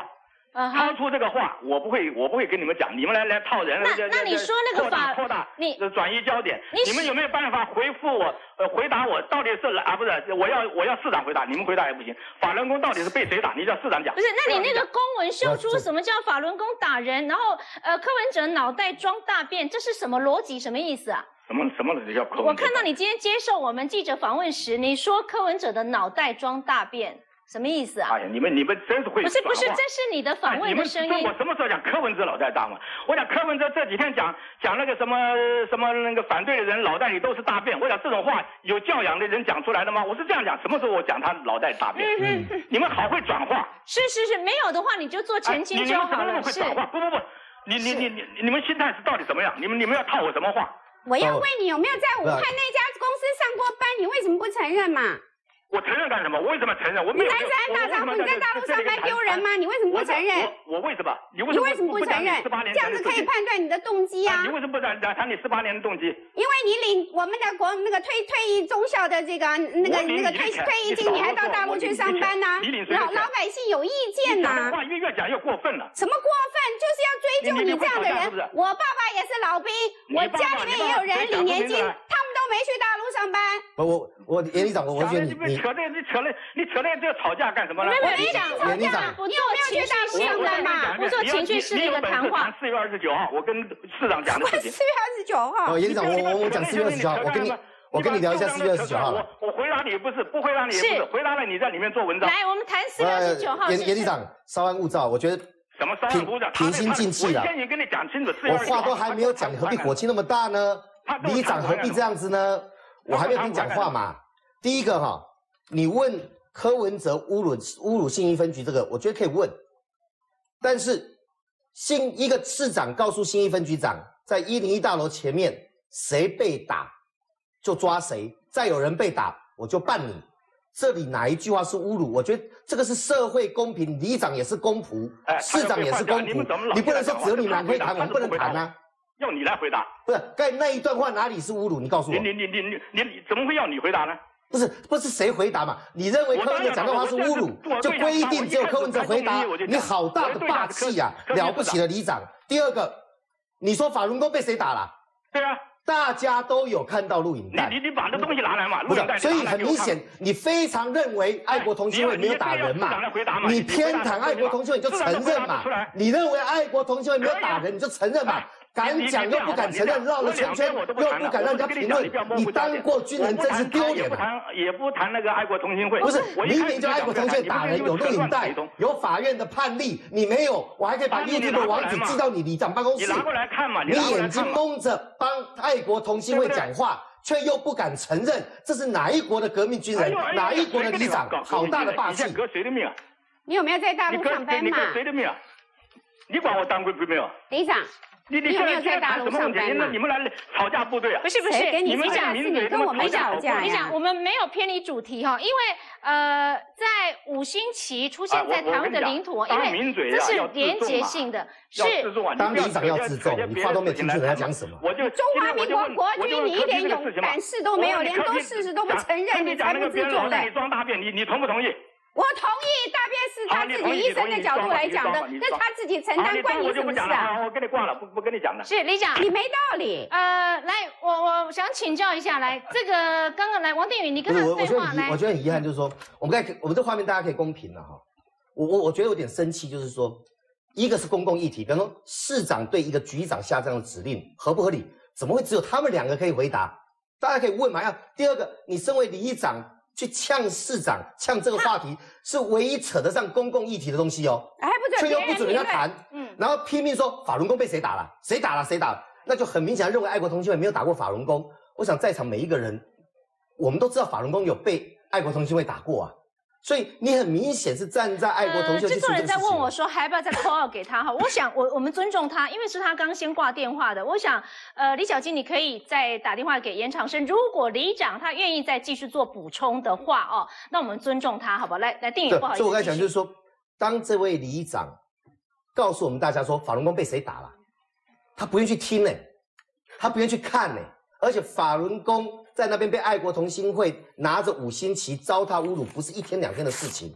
掏出这个话，我不会跟你们讲，你们来套人。 那你说那个扩大， 你转移焦点，你们有没有办法回复我？回答我到底是不是？我要市长回答，你们回答也不行。法轮功到底是被谁打？你叫市长讲。 不是，那你那个公文秀出什么叫法轮功打人，然后柯文哲脑袋装大便，这是什么逻辑？什么意思啊？ 什么叫柯文哲？ 我看到你今天接受我们记者访问时，你说柯文哲的脑袋装大便。什么意思啊？ 哎呀，你们真是会不是，这是你的访问的声音。 我什么时候讲柯文哲脑袋大嘛？我讲柯文哲这几天讲那个什么那个反对的人脑袋里都是大便。我讲这种话有教养的人讲出来的吗？我是这样讲，什么时候我讲他脑袋大便？你们好会转化。 是，没有的话你就做澄清就好了。 你们会转化？不，你们心态是到底怎么样？你们要套我什么话？ 我要问你有没有在武汉那家公司上过班？你为什么不承认嘛？ 我承认干什么？我为什么承认？我没有。 你男子汉大丈夫，你在大陆上班丢人吗？你为什么不承认？ 我为什么？你为什么不承认？ 这样子可以判断你的动机啊！ 你为什么不谈你18年的动机？ 因为你领我们的那个退役中校的这个退役金，你还到大陆去上班呢？老百姓有意见呐。 你讲话越讲越过分了。 什么过分？就是要追究你这样的人。我爸爸也是老兵，我家里面也有人领年金，他们都没去大陆上班。 我严里长，我觉得你扯那这吵架干什么呢？ 我没讲吵架，你有没有去大陆上班嘛？ 不做情绪式的一个谈话。 4月29号，我跟市长讲的事情。 4月29号。 严里长，我讲4月29号，我跟你聊一下4月29号。 我回答你不是，不回答你也不是，回答了你在里面做文章。 来，我们谈4月29号。 严里长，稍安勿躁，我觉得什么稍安勿躁， 平心静气了。 我先跟你讲清楚， 我话都还没有讲，你何必火气那么大呢？里长何必这样子呢？我还没有跟你讲话嘛。第一个你问柯文哲侮辱信义分局这个，我觉得可以问，但是一个市长告诉信义分局长，在101大楼前面谁被打就抓谁，再有人被打我就办你。这里哪一句话是侮辱？我觉得这个是社会公平，里长也是公仆，市长也是公仆，你不能说只有你们俩可以谈，我们不能谈啊。 要你来回答， 不是刚才那一段话哪里是侮辱？你告诉我。 你怎么会要你回答呢？ 不是谁回答嘛？你认为柯文哲讲的话是侮辱，就规定只有柯文哲回答？你好大的霸气呀！了不起的里长。第二个，你说法轮功被谁打了？ 对啊， 大家都有看到录影带。 你把那东西拿来嘛，录影带。 所以很明显，你非常认为爱国同心会没有打人嘛？你偏袒爱国同心会你就承认嘛？你认为爱国同心会没有打人你就承认嘛？敢讲又不敢承认，绕了圈圈又不敢让人家评论，你当过军人真是丢脸啊！ 也不谈那个爱国同心会， 不是明明就爱国同心会打人，有录影带，有法院的判例，你没有，我还可以把 YouTube 的网址寄到你里长办公室。 你拿过来看嘛， 你眼睛蒙着帮爱国同心会讲话，却又不敢承认，这是哪一国的革命军人，哪一国的里长，好大的霸气！ 你革谁的命啊？ 你有没有在大陆上班嘛？ 你革谁的命啊？你管我当归没有？ 里长。 你有没有在大陆上班嘛？ 你们来吵架部队啊？ 不是， 你们讲是你跟我们吵架。 你讲我们没有偏离主题因为在5星旗出现在台湾的领土，因为这是连结性的，是当里长要自重，你话都没有听清人家讲什么。 中华民国国军，你一点胆识都没有，连事实都不承认，你才不自重嘞。 你装大便，你同不同意？ 我同意，大便是他自己医生的角度来讲的，那他自己承担，关你什么事啊？ 我跟你挂了，不跟你讲了。 是里长， 你没道理。 来，我想请教一下，来，这个刚刚来王定宇，你跟他对话来。 我觉得很遗憾，就是说，我们这画面大家可以公平了哈。我觉得有点生气，就是说，一个是公共议题，比方说市长对一个局长下这样的指令合不合理？怎么会只有他们2个可以回答？大家可以问嘛。第二个，你身为里长。去呛市长，呛这个话题是唯一扯得上公共议题的东西却又不准人家谈，然后拼命说法轮功被谁打了，谁打了，那就很明显认为爱国同心会没有打过法轮功。我想在场每一个人，我们都知道法轮功有被爱国同心会打过啊。所以你很明显是站在爱国同心会。制作人在问我说，还要不要再 call out 给他哈？我想我们尊重他，因为是他刚先挂电话的。我想李小金，你可以再打电话给严长生，如果里长他愿意再继续做补充的话那我们尊重他，好不好？来定宇，不好意思。 所以我刚才讲就是说，当这位里长告诉我们大家说法轮功被谁打了，他不愿意去听他不愿意去看而且法轮功在那边被爱国同心会拿着5星旗糟蹋侮辱，不是1天2天的事情。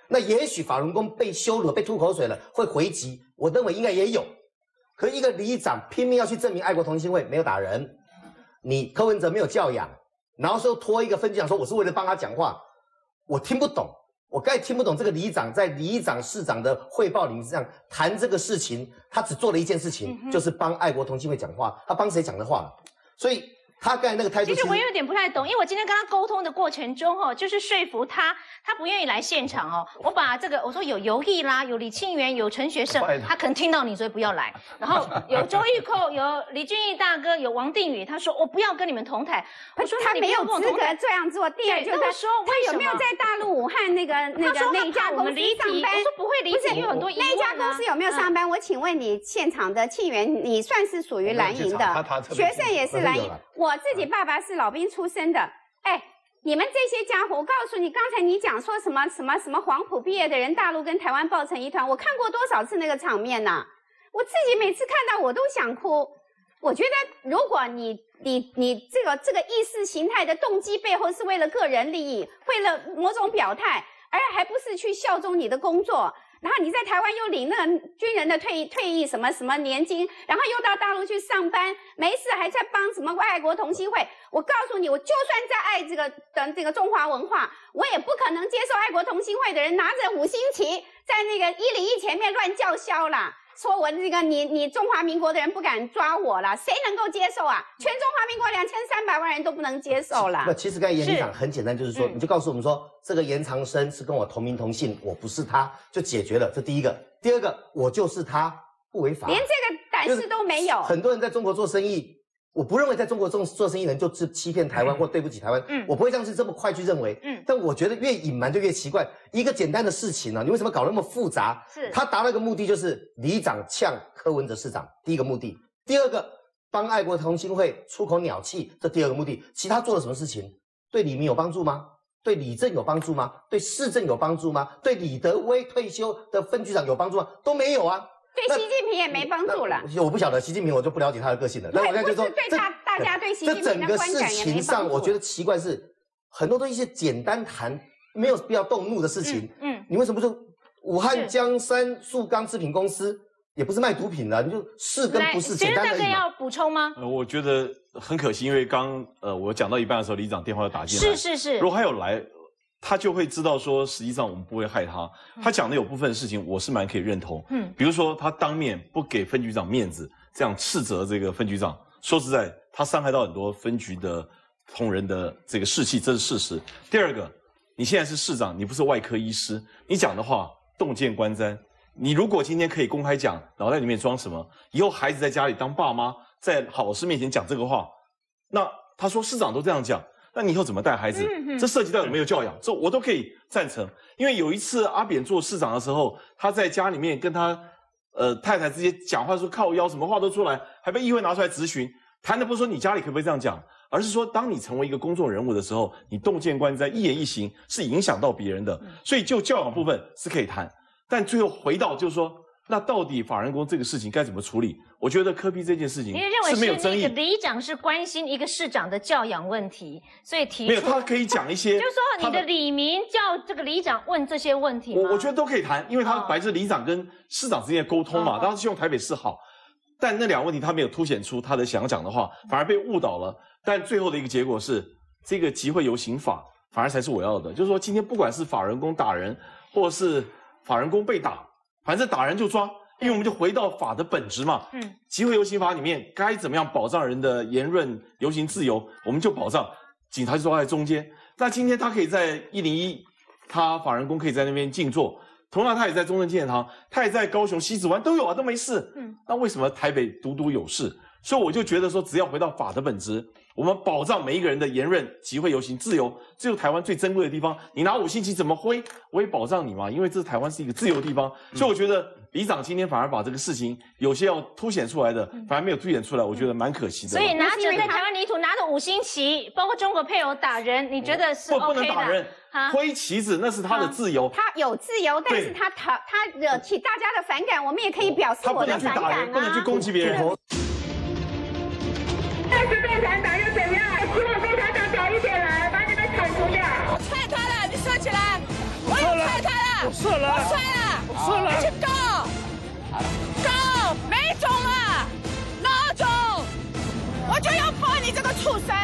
那也许法轮功被羞辱、被吐口水了，会回击，我认为应该也有。可一个里长拼命要去证明爱国同心会没有打人，你柯文哲没有教养，然后说拖一个分局长说我是为了帮他讲话，我听不懂。我刚才听不懂这个里长在里长市长的汇报里面上谈这个事情，他只做了一件事情，就是帮爱国同心会讲话，他帮谁讲的话？所以他刚才那个态度， 其实我有点不太懂，因为我今天跟他沟通的过程中就是说服他不愿意来现场我把这个我说有游艺啦，有李庆元，有陈学圣，他可能听到你所以不要来，然后有周玉蔻，有李俊毅大哥，有王定宇，他说我不要跟你们同台，我说他没有资格这样做。第二就是说他有没有在大陆武汉那家公司上班？ 我说不会离题，有很多那家公司有没有上班？我请问你，现场的庆元，你算是属于蓝营的，学生也是蓝营，我自己爸爸是老兵出身的，你们这些家伙，我告诉你，刚才你讲说什么黄埔毕业的人，大陆跟台湾抱成一团，我看过多少次那个场面呐！我自己每次看到我都想哭。我觉得，如果你这个意识形态的动机背后是为了个人利益，为了某种表态，而还不是去效忠你的工作。然后你在台湾又领那个军人的退役什么年金，然后又到大陆去上班，没事还在帮什么爱国同心会。我告诉你，我就算再爱这个中华文化，我也不可能接受爱国同心会的人拿着5星旗在那个101前面乱叫嚣啦，说我这个你中华民国的人不敢抓我啦，谁能够接受啊？全中华民国2300万人都不能接受啦。 那其实刚才严里长很简单，就是说，你就告诉我们说，这个严长生是跟我同名同姓，我不是他，就解决了。这第一个。第二个，我就是他，不违法， 连这个胆识都没有。 很多人在中国做生意，我不认为在中国做生意人就是欺骗台湾或对不起台湾，我不会这么快去认为，但我觉得越隐瞒就越奇怪。一个简单的事情你为什么搞那么复杂？是他达到一个目的，就是里长呛柯文哲市长，第一个目的；第二个，帮爱国同心会出口鸟气，这第二个目的。其他做了什么事情？对李明有帮助吗？对李正有帮助吗？对市政有帮助吗？对李德威退休的分局长有帮助吗？都没有啊。 对习近平也没帮助了。 我不晓得习近平，我就不了解他的个性了。但我现在就说， 对大家对习近平的观感也没帮助。 这整个事情上，我觉得奇怪是，很多都一些简单谈，没有必要动怒的事情。你为什么说武汉江山树钢制品公司也不是卖毒品的，你就是跟不是简单而已嘛。 学生大哥要补充吗？ 我觉得很可惜，因为我讲到一半的时候，里长电话又打进来。 是。 如果他有来，他就会知道说，实际上我们不会害他。他讲的有部分事情，我是蛮可以认同。比如说他当面不给分局长面子，这样斥责这个分局长。说实在，他伤害到很多分局的同仁的这个士气，这是事实。第二个，你现在是市长，你不是外科医师，你讲的话洞见观瞻。你如果今天可以公开讲，脑袋里面装什么？以后孩子在家里当爸妈，在老师面前讲这个话，那他说市长都这样讲。那你以后怎么带孩子？这涉及到有没有教养，这我都可以赞成。因为有一次阿扁做市长的时候，他在家里面跟他太太直接讲话说靠腰，什么话都出来，还被议会拿出来质询。谈的不是说你家里可不可以这样讲，而是说当你成为一个公众人物的时候，你洞见观瞻，一言一行是影响到别人的。所以就教养部分是可以谈，但最后回到就是说，那到底法人公这个事情该怎么处理？我觉得柯 P 这件事情是没有争议。 你认为是那个里长是关心一个市长的教养问题，所以提出没有，他可以讲一些， 就是说你的里民叫这个里长问这些问题吗？ 我觉得都可以谈，因为他本来是里长跟市长之间的沟通嘛，当然是希望台北市好。但那两个问题他没有凸显出他的想讲的话，反而被误导了。但最后的一个结果是，这个集会游行法反而才是我要的，就是说今天不管是法人公打人，或者是法人公被打，反正打人就抓。因为我们就回到法的本质嘛，集会游行法里面该怎么样保障人的言论游行自由，我们就保障，警察就抓在中间。那今天他可以在101，他法人公可以在那边静坐，同样他也在中正纪念堂，他也在高雄西子湾都有啊，都没事。那为什么台北独独有事？所以我就觉得说，只要回到法的本质，我们保障每一个人的言论、集会、游行自由，这就是台湾最珍贵的地方。你拿5星旗怎么挥，我也保障你嘛，因为这台湾是一个自由的地方。所以我觉得里长今天反而把这个事情有些要凸显出来的，反而没有凸显出来，我觉得蛮可惜的。 所以拿着在台湾泥土拿着5星旗，包括中国配偶打人，你觉得是 OK 的？ 不能打人，挥旗子那是他的自由。 他有自由，但是他惹起大家的反感，我们也可以表示我的反感啊。他不能去打人， 不能去攻击别人。 是共产党又怎样？希望共产党早一点来，把你们铲除掉。我踹他了，你说起来，我也踹他了。 我射了，我摔了，我射了，去告，没种了，哪种？我就要判你这个畜生！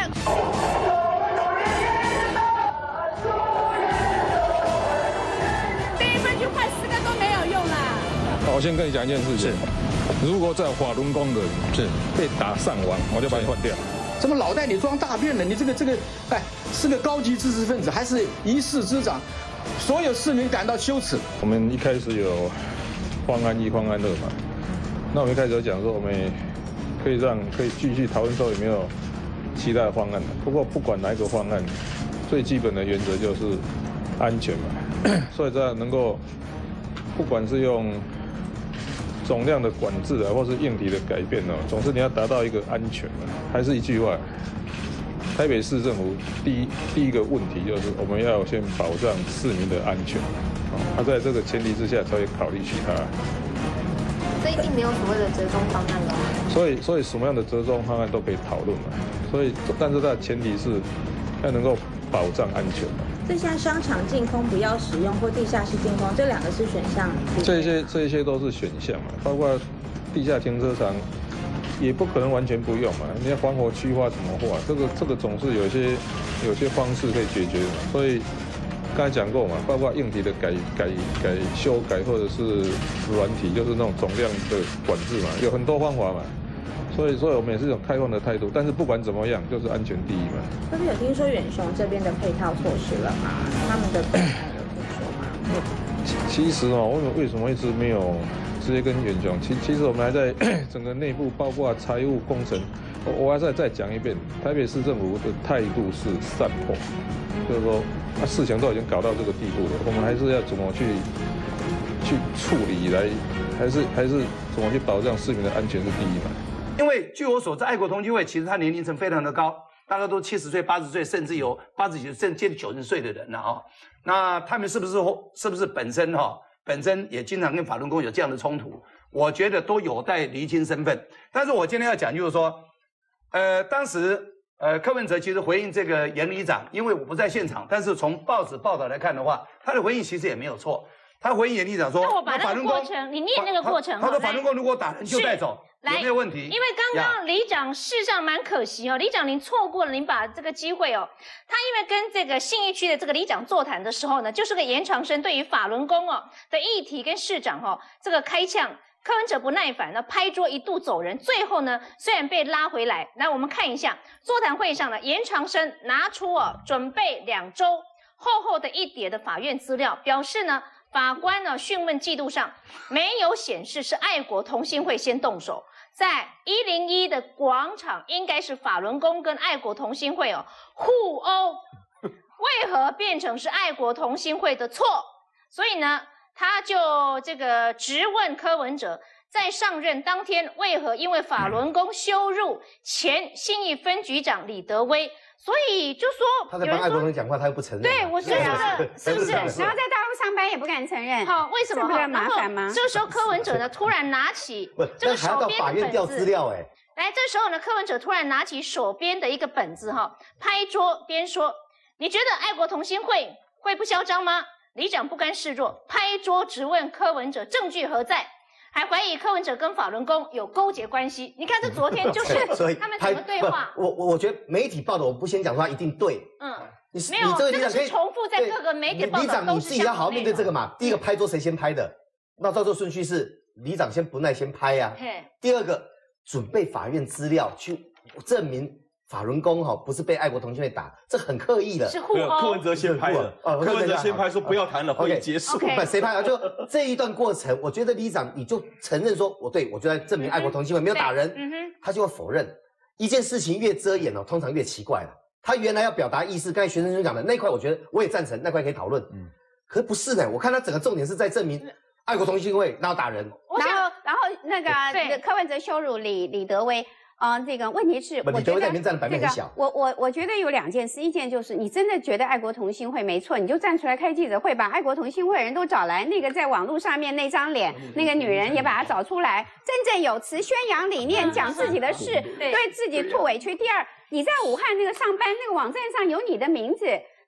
第一分局换10个都没有用啦。 我先跟你讲一件事情，如果在法轮功的人被打上网，我就把你换掉。 怎么脑袋里装大便了？你这个，哎，是个高级知识分子，还是一市之长？所有市民感到羞耻。 我们一开始有方案1、方案2嘛，那我们一开始有讲说，我们可以继续讨论说有没有其他的方案的。不过不管哪一个方案，最基本的原则就是安全嘛，所以这样能够不管是用总量的管制啊，或是硬体的改变哦，总之你要达到一个安全嘛。还是一句话，台北市政府第一个问题就是我们要先保障市民的安全，在这个前提之下才会考虑其他。 所以并没有所谓的折中方案了。 所以什么样的折中方案都可以讨论嘛。但是它的前提是要能够保障安全嘛。 所以现在商场净空不要使用，或地下室净空，这2个是选项。 这些都是选项嘛，包括地下停车场。也不可能完全不用嘛，你要防火区划怎么划？这个总是有些方式可以解决的嘛。所以刚才讲过嘛，包括硬体的修改或者是软体，就是那种总量的管制嘛，有很多方法嘛。所以我们也是一种开放的态度，但是不管怎么样，就是安全第一嘛。 是不是有听说远雄这边的配套措施了吗？他们的备案有听说吗？ 其实哦，为什么一直没有直接跟远雄？其实我们还在整个内部，包括财务、工程，我还再讲一遍，台北市政府的态度是善后，就是说，事情都已经搞到这个地步了，我们还是要怎么去处理来，还是怎么去保障市民的安全是第一嘛？ 因为据我所知，爱国同心会其实它年龄层非常的高，大概都70岁、80岁，甚至有80几岁，甚至接近90岁的人了啊。那他们是不是本身也经常跟法轮功有这样的冲突？我觉得都有待厘清身份。但是我今天要讲就是说，当时柯文哲其实回应这个严里长，因为我不在现场，但是从报纸报道来看的话，他的回应其实也没有错。他回应严里长说：“ 那我把那个过程，你念那个过程。” 他说：“法轮功如果打人就带走。”有没有问题？ 因为刚刚里长事实上蛮可惜哦，里长您错过了，您把这个机会哦。他因为跟这个信义区的这个里长座谈的时候呢，就是个延长生对于法轮功的议题跟市长这个开呛，柯文哲不耐烦呢，拍桌一度走人。最后呢，虽然被拉回来，来我们看一下座谈会上呢，延长生拿出准备2周厚的一叠的法院资料，表示呢。法官呢讯问记录上没有显示是爱国同心会先动手，在101的广场应该是法轮功跟爱国同心会互殴，为何变成是爱国同心会的错？所以呢，他就这个质问柯文哲，在上任当天为何因为法轮功羞辱前信义分局长李德威？所以就说他在帮爱国人讲话，他又不承认。 对，我说这个是不是？ 然后在大陆上班也不敢承认。 好，为什么？ 这不是麻烦吗？ 这时候柯文哲呢，突然拿起这个手边的本子， 还要到法院调资料哎。 来，这时候呢，柯文哲突然拿起手边的一个本子拍桌边说：“你觉得爱国同心会不嚣张吗？”里长不甘示弱，拍桌质问柯文哲证据何在？还怀疑柯文哲跟法轮功有勾结关系。你看，这昨天就是他们怎么对话？ 我觉得媒体报道，我不先讲的话一定对。 没有，这个是重复在各个媒体报道。 里长你自己要好好面对这个嘛。第一个拍桌谁先拍的？那照这顺序是里长先不耐先拍呀。第二个准备法院资料去证明法轮功不是被爱国同心会打，这很刻意的。 是互殴。 柯文哲先拍的。柯文哲先拍说不要谈了，会议结束。 谁拍啊？就这一段过程，我觉得里长你就承认说，我就在证明爱国同心会没有打人，他就会否认。一件事情越遮掩通常越奇怪了。他原来要表达意思，刚才学生讲的那块，我觉得我也赞成，那块可以讨论。可是不是呢，我看他整个重点是在证明爱国同心会，然后打人。 然后那个柯文哲羞辱李德威。这个问题是，我觉得这个我觉得有2件事，一件就是你真的觉得爱国同心会没错，你就站出来开记者会，把爱国同心会人都找来，那个在网络上面那张脸，那个女人也把她找出来，振振有词，宣扬理念，讲自己的事，对自己吐委屈。第二，你在武汉那个上班那个网站上有你的名字。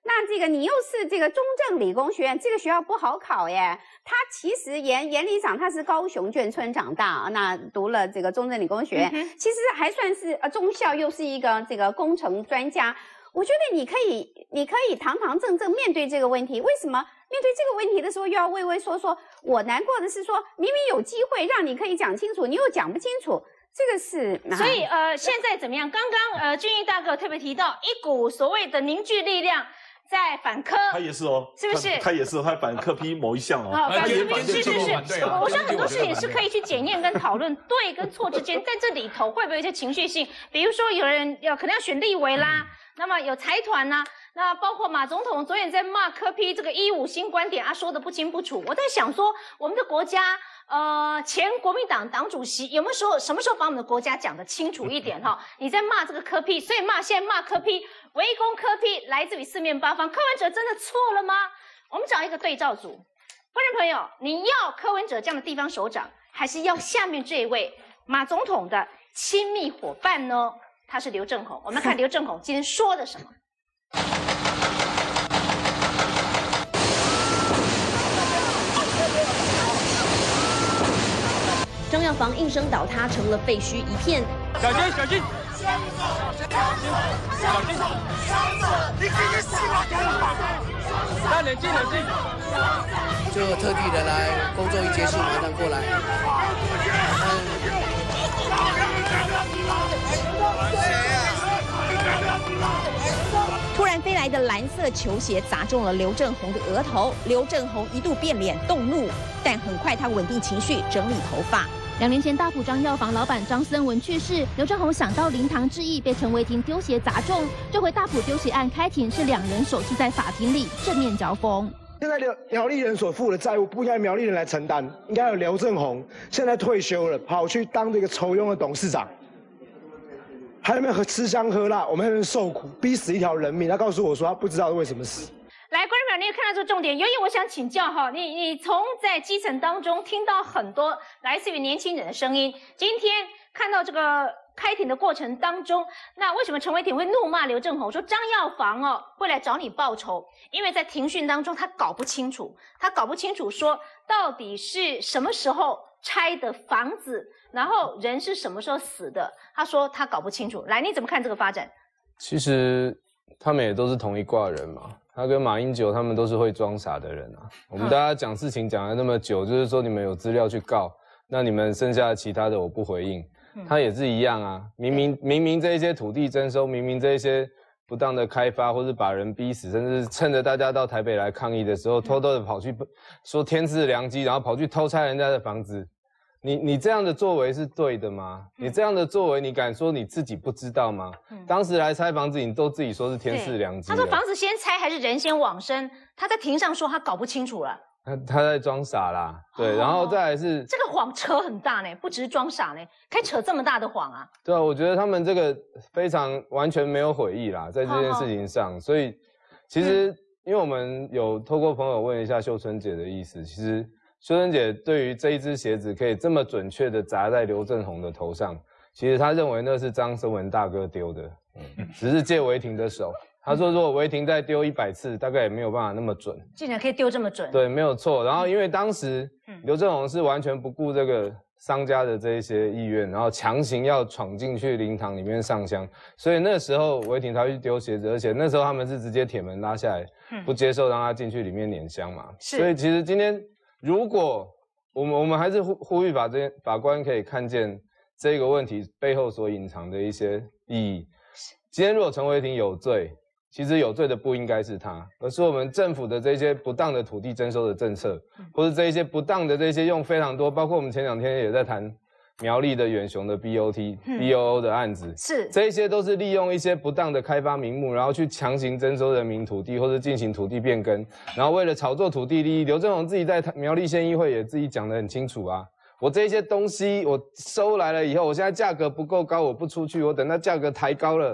那这个你又是这个中正理工学院，这个学校不好考耶。他其实严理长他是高雄眷村长大，那读了这个中正理工学院，其实还算是中校，又是一个这个工程专家。我觉得你可以堂堂正正面对这个问题。为什么面对这个问题的时候又要畏畏缩缩？我难过的是说，明明有机会让你可以讲清楚，你又讲不清楚。这个是， 所以现在怎么样？刚刚俊逸大哥特别提到一股所谓的凝聚力量在反科， 他也是哦， 是不是？ 他也是，他反科批某一项哦。 反科批是，我想很多事情是可以去检验跟讨论对跟错之间，在这里头会不会有一些情绪性？比如说有人可能要选立委啦，那么有财团呐。那包括马总统昨天在骂柯 P 这个1-5新观点说的不清不楚。我在想说，我们的国家，前国民党党主席有没有什么时候把我们的国家讲得清楚一点哈？你在骂这个柯 P， 所以现在骂柯 P， 围攻柯 P 来自于四面八方，柯文哲真的错了吗？我们找一个对照组，观众朋友，你要柯文哲这样的地方首长，还是要下面这一位马总统的亲密伙伴呢？他是刘正宏，我们看刘正宏今天说的什么。 张药房应声倒塌，成了废墟一片。 小心！小心！你这个死老头！大冷静，冷静！ 就特地的来工作一结束，马上过来。 突然飞来的蓝色球鞋砸中了刘正宏的额头，刘正宏一度变脸动怒，但很快他稳定情绪，整理头发。 2年前大埔张药房老板张森文去世，刘正宏想到灵堂致意，被陈为廷丢鞋砸中。这回大埔丢鞋案开庭，是2人首次在法庭里正面交锋。 现在苗栗人所负的债务不应该苗栗人来承担，应该有刘正宏现在退休了，跑去当这个酬庸的董事长，还有没有吃香喝辣？我们还能受苦，逼死一条人命。他告诉我说他不知道为什么死。 来，观众朋友，你有看到这个重点？尤其我想请教哈，你从在基层当中听到很多来自于年轻人的声音。今天看到这个开庭的过程当中，那为什么陈为廷会怒骂刘正宏，说张药房会来找你报仇？因为在庭讯当中他搞不清楚说到底是什么时候拆的房子，然后人是什么时候死的。他说他搞不清楚。来，你怎么看这个发展？ 其实他们也都是同一挂人嘛。他跟马英九他们都是会装傻的人啊。我们大家讲事情讲了那么久，就是说你们有资料去告，那你们剩下的其他的我不回应。他也是一样啊，明明这一些土地征收，明明这一些不当的开发，或是把人逼死，甚至趁着大家到台北来抗议的时候，偷偷的跑去说天赐良机，然后跑去偷拆人家的房子。你这样的作为是对的吗？你这样的作为，你敢说你自己不知道吗？当时来拆房子，你都自己说是天赐良机。 他说房子先拆还是人先往生？他在庭上说他搞不清楚了。 他在装傻啦，对，然后再来是这个谎扯很大呢，不只是装傻呢，可以扯这么大的谎啊。 对啊，我觉得他们这个非常完全没有悔意啦，在这件事情上，所以其实因为我们有透过朋友问一下秀春姐的意思，其实秀春姐对于这一只鞋子可以这么准确的砸在刘正宏的头上，其实她认为那是张声文大哥丢的，只是借为廷的手。他说如果为廷再丢100次，大概也没有办法那么准。 竟然可以丢这么准？ 对，没有错。然后因为当时刘正宏是完全不顾这个商家的这一些意愿，然后强行要闯进去灵堂里面上香，所以那时候为廷才会去丢鞋子，而且那时候他们是直接铁门拉下来，不接受让他进去里面捻香嘛。所以其实今天如果我们还是呼吁法官可以看见这个问题背后所隐藏的一些意义。今天如果陈为廷有罪，其实有罪的不应该是他，而是我们政府的这些不当的土地征收的政策，或是这一些不当的这些用非常多，包括我们前2天也在谈苗栗的远雄的 BOO 的案子， 是这一些都是利用一些不当的开发名目，然后去强行征收人民土地，或者进行土地变更，然后为了炒作土地利益，刘正宏自己在苗栗县议会也自己讲得很清楚啊。我这些东西我收来了以后，我现在价格不够高，我不出去，我等到价格抬高了，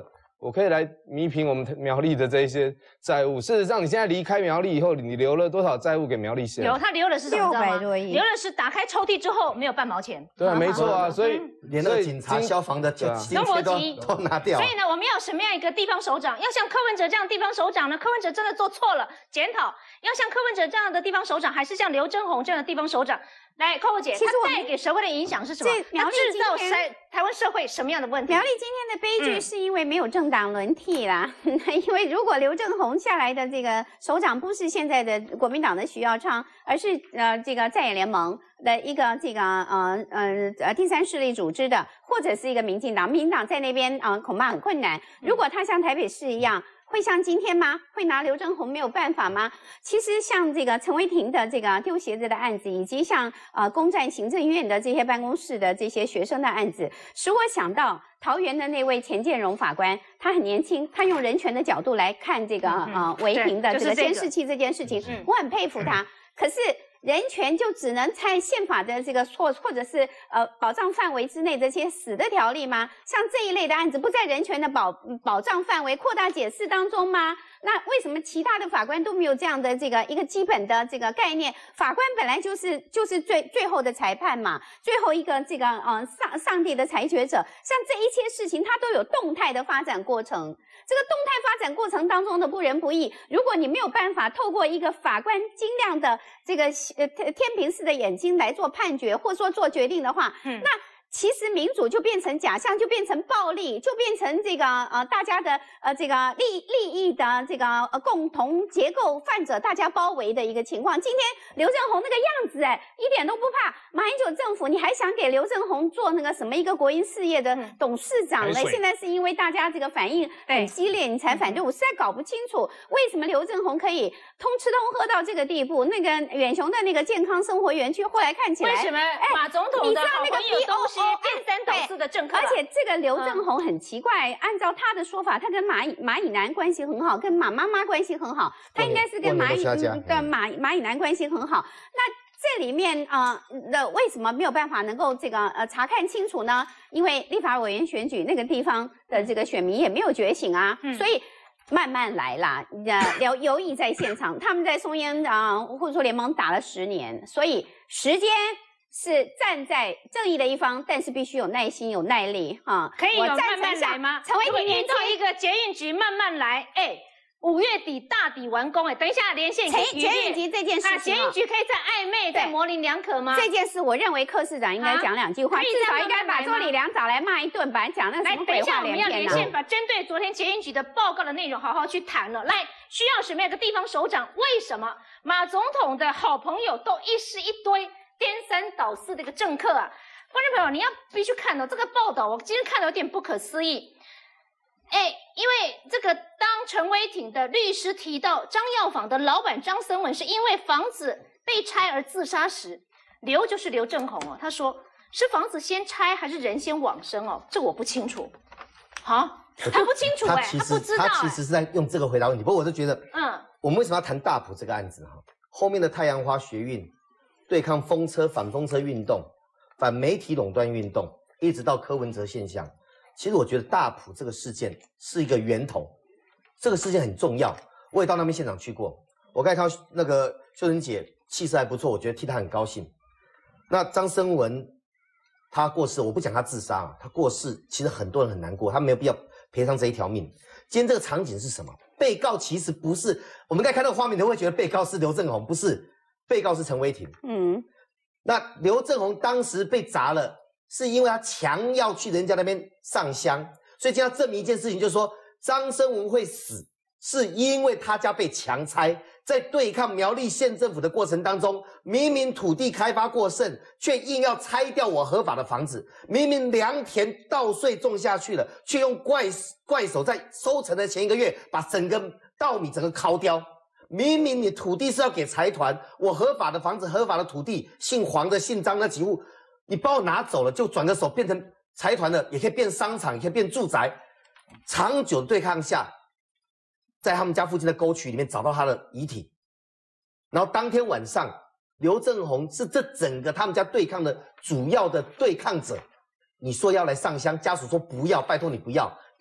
我可以来弥平我们苗栗的这一些债务。事实上，你现在离开苗栗以后，你留了多少债务给苗栗县？ 他留的是什么？ 600多亿， 留的是打开抽屉之后没有半毛钱。 对啊，没错啊，所以连那个警察、消防的津贴都拿掉。 所以呢，我们要什么样一个地方首长？要像柯文哲这样的地方首长呢？柯文哲真的做错了，检讨。要像柯文哲这样的地方首长，还是像刘畊宏这样的地方首长？来，Coco 姐，他带给社会的影响是什么？他制造台湾社会什么样的问题？ 苗栗今天的悲剧是因为没有政党轮替啦。因为如果刘畊宏下来的这个首长不是现在的国民党的徐耀昌，而是这个在野联盟的一个这个第三势力组织的，或者是一个民进党在那边恐怕很困难。如果他像台北市一样。会像今天吗？会拿刘畊宏没有办法吗？其实像这个陈为廷的这个丢鞋子的案子，以及像公站行政院的这些办公室的这些学生的案子，使我想到桃园的那位钱建荣法官，他很年轻，他用人权的角度来看这个违停的这个监视器这件事情，我很佩服他。可是。人权就只能在宪法的这个或者是保障范围之内的这些死的条例吗？像这一类的案子不在人权的保障范围扩大解释当中吗？那为什么其他的法官都没有这样的这个一个基本的这个概念？法官本来就是最后的裁判嘛，最后一个这个上帝的裁决者。像这一切事情，它都有动态的发展过程。这个动态发展过程当中的不仁不义，如果你没有办法透过一个法官精亮的这个天平式的眼睛来做判决，或者说做决定的话，那其实民主就变成假象，就变成暴力，就变成这个大家的这个利益的这个共同结构犯者大家包围的一个情况。今天刘畊宏那个样子，一点都不怕。马英九政府，你还想给刘畊宏做那个什么一个国营事业的董事长呢？现在是因为大家这个反应很激烈，你才反对。我实在搞不清楚为什么刘畊宏可以通吃通喝到这个地步。那个远雄的那个健康生活园区，后来看起来为什么马总统的好朋友都是变三倒四的政客？ 而且这个刘畊宏很奇怪，按照他的说法，他跟马以南关系很好，跟马妈妈关系很好，他应该是跟马以南关系很好。那这里面为什么没有办法能够这个查看清楚呢？因为立法委员选举那个地方的这个选民也没有觉醒啊，所以慢慢来啦。游艺在现场，他们在松烟或者说联盟打了10年，所以时间是站在正义的一方，但是必须有耐心、有耐力可以有慢慢来吗？ 陈为廷遇到一个捷运局慢慢来，5月底大抵完工等一下连线给捷运局这件事情， 捷运局可以再暧昧、再模棱两可吗？ 这件事，我认为柯市长应该讲2句话，至少应该把周礼良找来骂一顿，把讲那什么鬼话连篇。 来，等一下我们要连线，把针对昨天捷运局的报告的内容好好去谈了。来，需要什么样的地方首长？为什么马总统的好朋友都一堆颠三倒四的一个政客啊？观众朋友，你要必须看到这个报道，我今天看到有点不可思议。因为这个当陈为廷的律师提到张药房的老板张森文是因为房子被拆而自杀时，刘就是刘畊宏他说是房子先拆还是人先往生这个我不清楚。他不清楚他不知道。 他其实是在用这个回答问题。不过我就觉得，我们为什么要谈大埔这个案子后面的太阳花学运对抗风车、反风车运动、反媒体垄断运动，一直到柯文哲现象。其实我觉得大埔这个事件是一个源头，这个事件很重要。我也到那边现场去过，我刚才看到那个秀珍姐气色还不错，我觉得替她很高兴。那张森文他过世，我不讲他自杀他过世，其实很多人很难过，他没有必要赔上这一条命。今天这个场景是什么？被告其实不是，我们在看那个画面，你会觉得被告是刘畊宏，不是，被告是陈为廷。那刘畊宏当时被砸了。是因为他强要去人家那边上香，所以今天要证明一件事情，就是说张森文会死，是因为他家被强拆，在对抗苗栗县政府的过程当中，明明土地开发过剩，却硬要拆掉我合法的房子；明明良田稻穗种下去了，却用怪手在收成的前1个月把整个稻米整个烤掉。明明你土地是要给财团，我合法的房子、合法的土地，姓黄的、姓张那几户。你把我拿走了，就转个手变成财团的，也可以变商场，也可以变住宅。长久对抗下，在他们家附近的沟渠里面找到他的遗体，然后当天晚上，刘畊宏是这整个他们家对抗的主要的对抗者。你说要来上香，家属说不要，拜托你不要。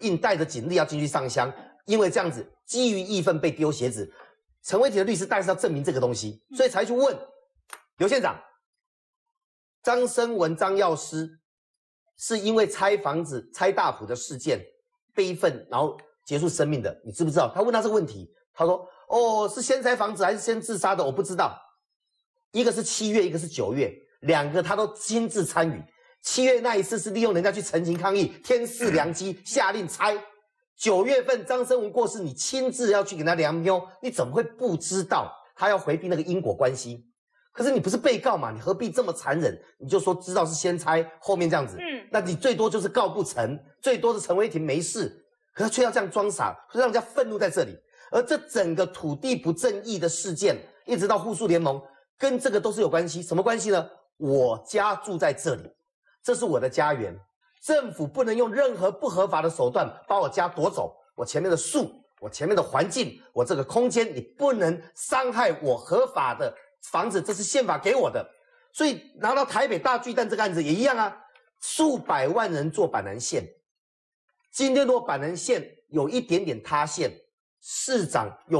硬带着警力要进去上香，因为这样子基于义愤被丢鞋子。陈为廷的律师当然是要证明这个东西，所以才去问刘县长，张声文张药师是因为拆房子拆大埔的事件悲愤然后结束生命的，你知不知道？他问他这个问题，他说哦，是先拆房子还是先自杀的？我不知道。一个是7月，一个是9月，2个他都亲自参与。7月那一次是利用人家去陈情抗议，天赐良机下令拆。9月份张声文过世，你亲自要去给他量瞄，你怎么会不知道他要回避那个因果关系？可是你不是被告嘛，你何必这么残忍？你就说知道是先拆，后面这样子，那你最多就是告不成，最多是陈为廷没事，可是却要这样装傻，让人家愤怒在这里。而这整个土地不正义的事件，一直到互助联盟，跟这个都是有关系。什么关系呢？我家住在这里，这是我的家园，政府不能用任何不合法的手段把我家夺走。我前面的树，我前面的环境，我这个空间，你不能伤害我合法的房子，这是宪法给我的。所以拿到台北大巨蛋这个案子也一样啊，数百万人做板南线，今天如果板南线有一点点塌陷，市长有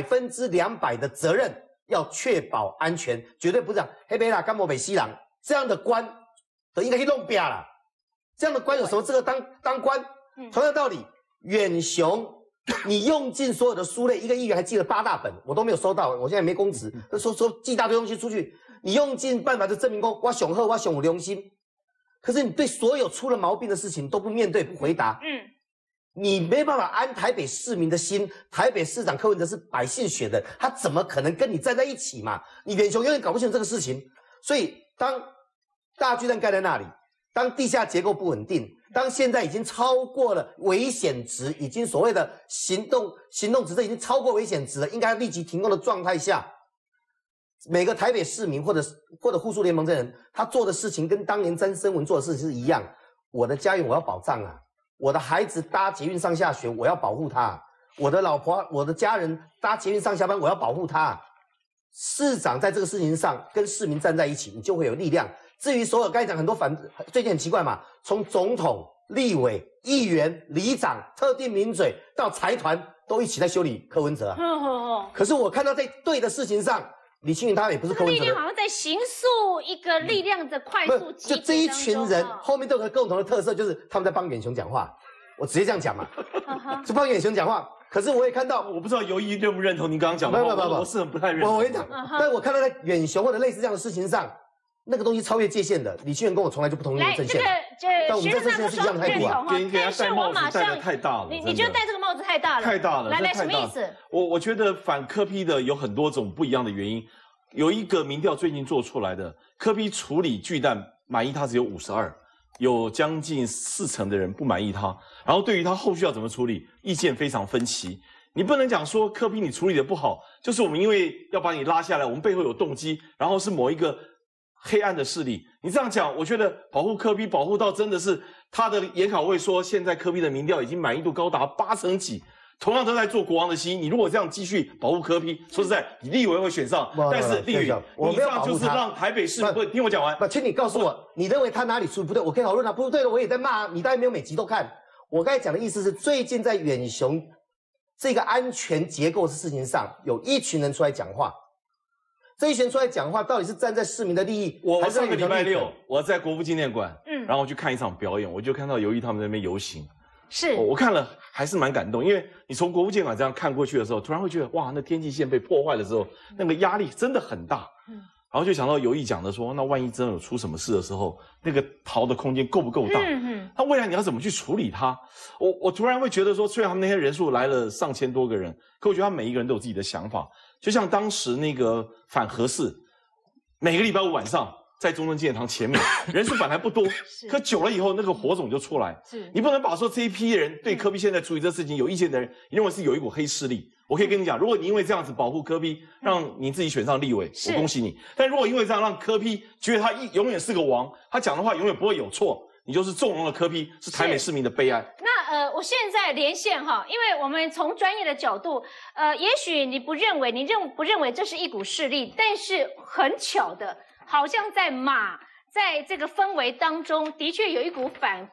200%的责任，要确保安全，绝对不是讲黑北啦、甘某北西郎这样的官都应该去弄扁了。这样的官有什么资格当官？同样道理，远雄，你用尽所有的书类，一个议员还寄了8大本，我都没有收到，我现在没公职，说寄一大堆东西出去，你用尽办法就证明我雄厚，我雄有良心。可是你对所有出了毛病的事情都不面对不回答，你没办法安台北市民的心。台北市长柯文哲是百姓选的，他怎么可能跟你站在一起嘛？你远雄永远搞不清楚这个事情。所以当大巨蛋盖在那里，当地下结构不稳定，当现在已经超过了危险值，已经所谓的行动值这已经超过危险值了，应该立即停工的状态下，每个台北市民或者互助联盟这人，他做的事情跟当年张声文做的事情是一样。我的家园我要保障啊，我的孩子搭捷运上下学我要保护他，我的老婆我的家人搭捷运上下班我要保护他。市长在这个事情上跟市民站在一起，你就会有力量。至于所有刚才讲很多最近很奇怪嘛，从总统、立委、议员、里长、特定名嘴到财团都一起在修理柯文哲啊。可是我看到在对的事情上，李清云他也不是柯文哲的， 力量好像在形塑一个力量的快速集结， 就这一群人后面都有个共同的特色，就是他们在帮远雄讲话。我直接这样讲嘛，就帮远雄讲话。可是我也看到， 我不知道尤毅认不认同您刚刚讲的话，我是很不太认同。 我跟你讲，但我看到在远雄或者类似这样的事情上，那个东西超越界限的。李清源跟我从来就不同意阵线，但我们在这件事一样态度啊。 给他戴帽子戴的太大了， 你觉得戴这个帽子太大了？ 太大了， 来什么意思？ 我觉得反柯 P 的有很多种不一样的原因。有一个民调最近做出来的，柯 P 处理巨蛋满意他只有52%，有将近40%的人不满意他。然后对于他后续要怎么处理，意见非常分歧。你不能讲说柯 P 你处理的不好，就是我们因为要把你拉下来，我们背后有动机，然后是某一个黑暗的势力。你这样讲，我觉得保护柯 P 保护到真的是他的研考会说，现在柯 P 的民调已经满意度高达80%几。同样都在做国王的心，你如果这样继续保护柯 P， 说实在，你立委会选上，但是立委你这样就是让台北市不听我讲完。 不，请你告诉我，你认为他哪里出不对？我可以讨论啊，不对了，我也在骂你，当然没有每集都看。我刚才讲的意思是，最近在远雄这个安全结构的事情上，有一群人出来讲话。这一群人出来讲话，到底是站在市民的利益， 我上个礼拜6，我在国父纪念馆，然后我去看一场表演，我就看到尤毅他们在那边游行。 是我看了还是蛮感动，因为你从国父纪念馆这样看过去的时候，突然会觉得哇，那天际线被破坏的时候，那个压力真的很大。然后就想到尤毅讲的说，那万一真的有出什么事的时候，那个逃的空间够不够大？那未来你要怎么去处理它？我突然会觉得说，虽然他们那天人数来了上千多个人，可我觉得他每一个人都有自己的想法。就像当时那个反核四，每个礼拜5晚上。在中正纪念堂前面，人数本来不多，可久了以后，那个火种就出来。你不能把说这一批人对柯 P 现在处理这事情有意见的人，你认为是有一股黑势力。我可以跟你讲，如果你因为这样子保护柯 P， 让你自己选上立委，我恭喜你。但如果因为这样让柯 P 觉得他永远是个王，他讲的话永远不会有错，你就是纵容了柯 P， 是台北市民的悲哀。 那我现在连线哈，因为我们从专业的角度，也许你不认为这是一股势力，但是很巧的。好像在这个氛围当中，的确有一股反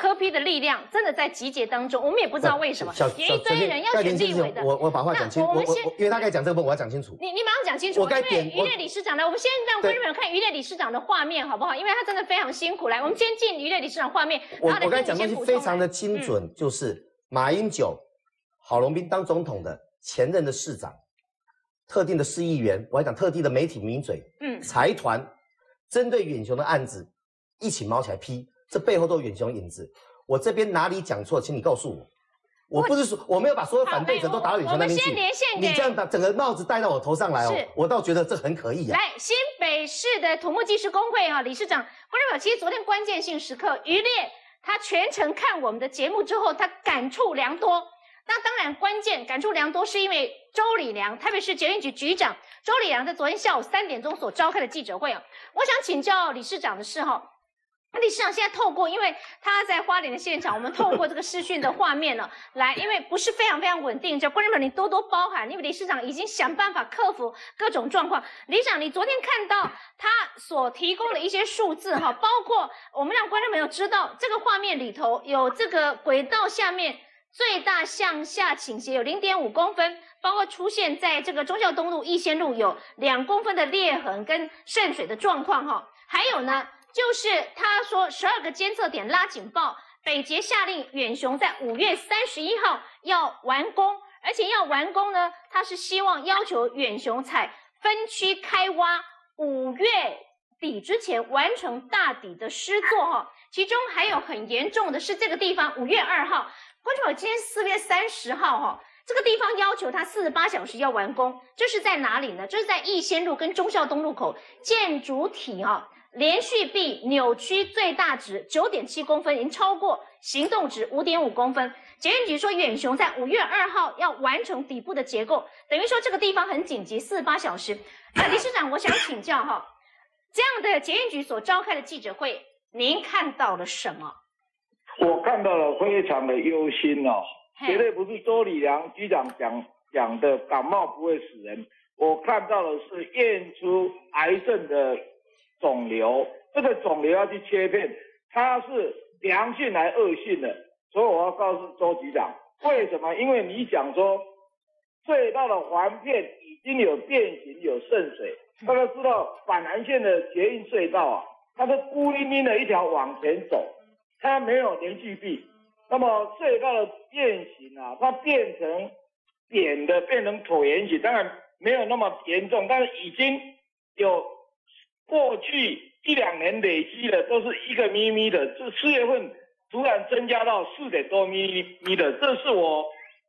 柯 P 的力量真的在集结当中，我们也不知道为什么，也一堆人要选立委的。 我把话讲清楚，因为他该讲这个部分，我要讲清楚。 你马上讲清楚。 我该点渔猎理事长来，我们先让观众朋友看渔猎理事长的画面好不好？因为他真的非常辛苦。来，我们先进渔猎理事长画面。 我刚才讲东西非常的精准，就是马英九、郝龙斌当总统的前任的市长，特定的市议员，我还讲特定的媒体名嘴，财团，针对远雄的案子一起毛起来批，这背后都有远雄影子。我这边哪里讲错，请你告诉我。我不是说我没有把所有反对者都打到远雄那边去。 我们先连线给你这样把整个帽子戴到我头上来哦，我倒觉得这很可疑啊。 来，新北市的土木技师工会理事长，观众朋友，其实昨天关键性时刻，渔猎他全程看我们的节目之后，他感触良多。那当然，关键感触良多是因为周礼良，台北市捷运局局长周礼良在昨天下午3点钟所召开的记者会我想请教理事长的是理事长现在透过，因为他在花莲的现场，我们透过这个视讯的画面来，因为不是非常非常稳定，叫观众朋友你多多包涵，因为理事长已经想办法克服各种状况。理事长，你昨天看到他所提供的一些数字包括我们让观众朋友知道，这个画面里头有这个轨道下面最大向下倾斜有 0.5 公分，包括出现在这个忠孝东路、逸仙路有2公分的裂痕跟渗水的状况还有呢，就是他说12个监测点拉警报，北捷下令远雄在5月31号要完工，而且要完工呢，他是希望要求远雄采分区开挖，5月底之前完成大底的施作其中还有很严重的是这个地方5月2号，观众朋友，今天4月30号这个地方要求他48小时要完工，这是在哪里呢？这是在逸仙路跟忠孝东路口建筑体连续壁扭曲最大值 9.7 公分，已经超过行动值 5.5 公分。捷运局说远雄在5月2号要完成底部的结构，等于说这个地方很紧急，48小时。理事长，我想请教这样的捷运局所召开的记者会，您看到了什么？ 我看到了非常的忧心绝对不是周礼良局长讲的感冒不会死人，我看到的是验出癌症的肿瘤，这个肿瘤要去切片，它是良性还恶性的，所以我要告诉周局长，为什么？因为你讲说隧道的环片已经有变形有渗水，大家知道板南线的捷运隧道它是孤零零的一条往前走，它没有连续壁，那么隧道的变形它变成扁的，变成椭圆形，当然没有那么严重，但是已经有过去1-2年累积的都是1个咪咪的，这4月份突然增加到4.多咪咪的，这是我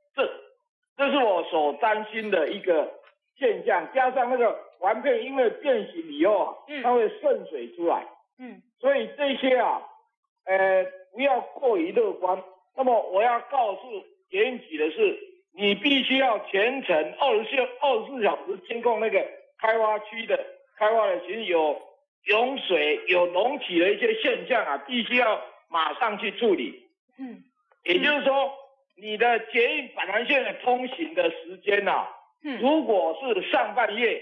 所担心的一个现象。加上那个环片因为变形以后它会渗水出来，所以这些不要过于乐观。那么我要告诉捷运局的是，你必须要全程24小时监控那个开挖区的开挖的，其实有涌水、有隆起的一些现象必须要马上去处理。也就是说，你的捷运板南线的通行的时间如果是上半夜，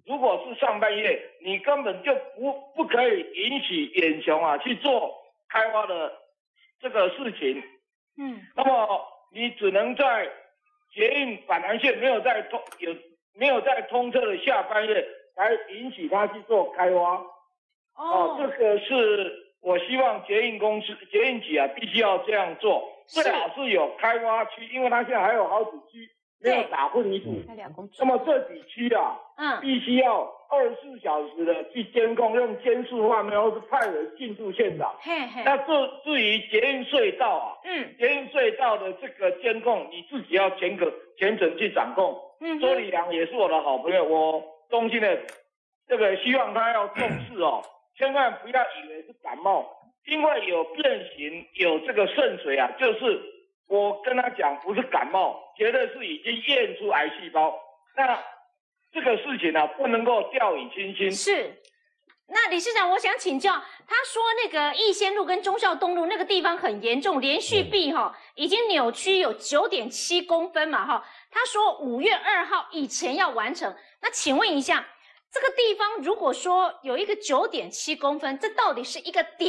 你根本就不可以允许远雄去做开挖的这个事情。那么你只能在捷运板南线没有在通车的下半夜才允许他去做开挖。这个是我希望捷运局必须要这样做，最好是有开挖区，因为它现在还有好几区没有打混凝土。那么这几区必须要24小时的去监控，用监视画面或是派人进驻现场。那至于捷运隧道捷运隧道的这个监控，你自己要全程去掌控。周礼良也是我的好朋友，我衷心的这个希望他要重视千万不要以为是感冒，因为有变形有这个渗水就是我跟他讲不是感冒，绝对是已经验出癌细胞。那这个事情不能够掉以轻心。 是。那理事长，我想请教，他说那个逸仙路跟忠孝东路那个地方很严重，连续壁已经扭曲有 9.7 公分嘛他说5月2号以前要完成。那请问一下，这个地方如果说有一个 9.7 公分，这到底是一个点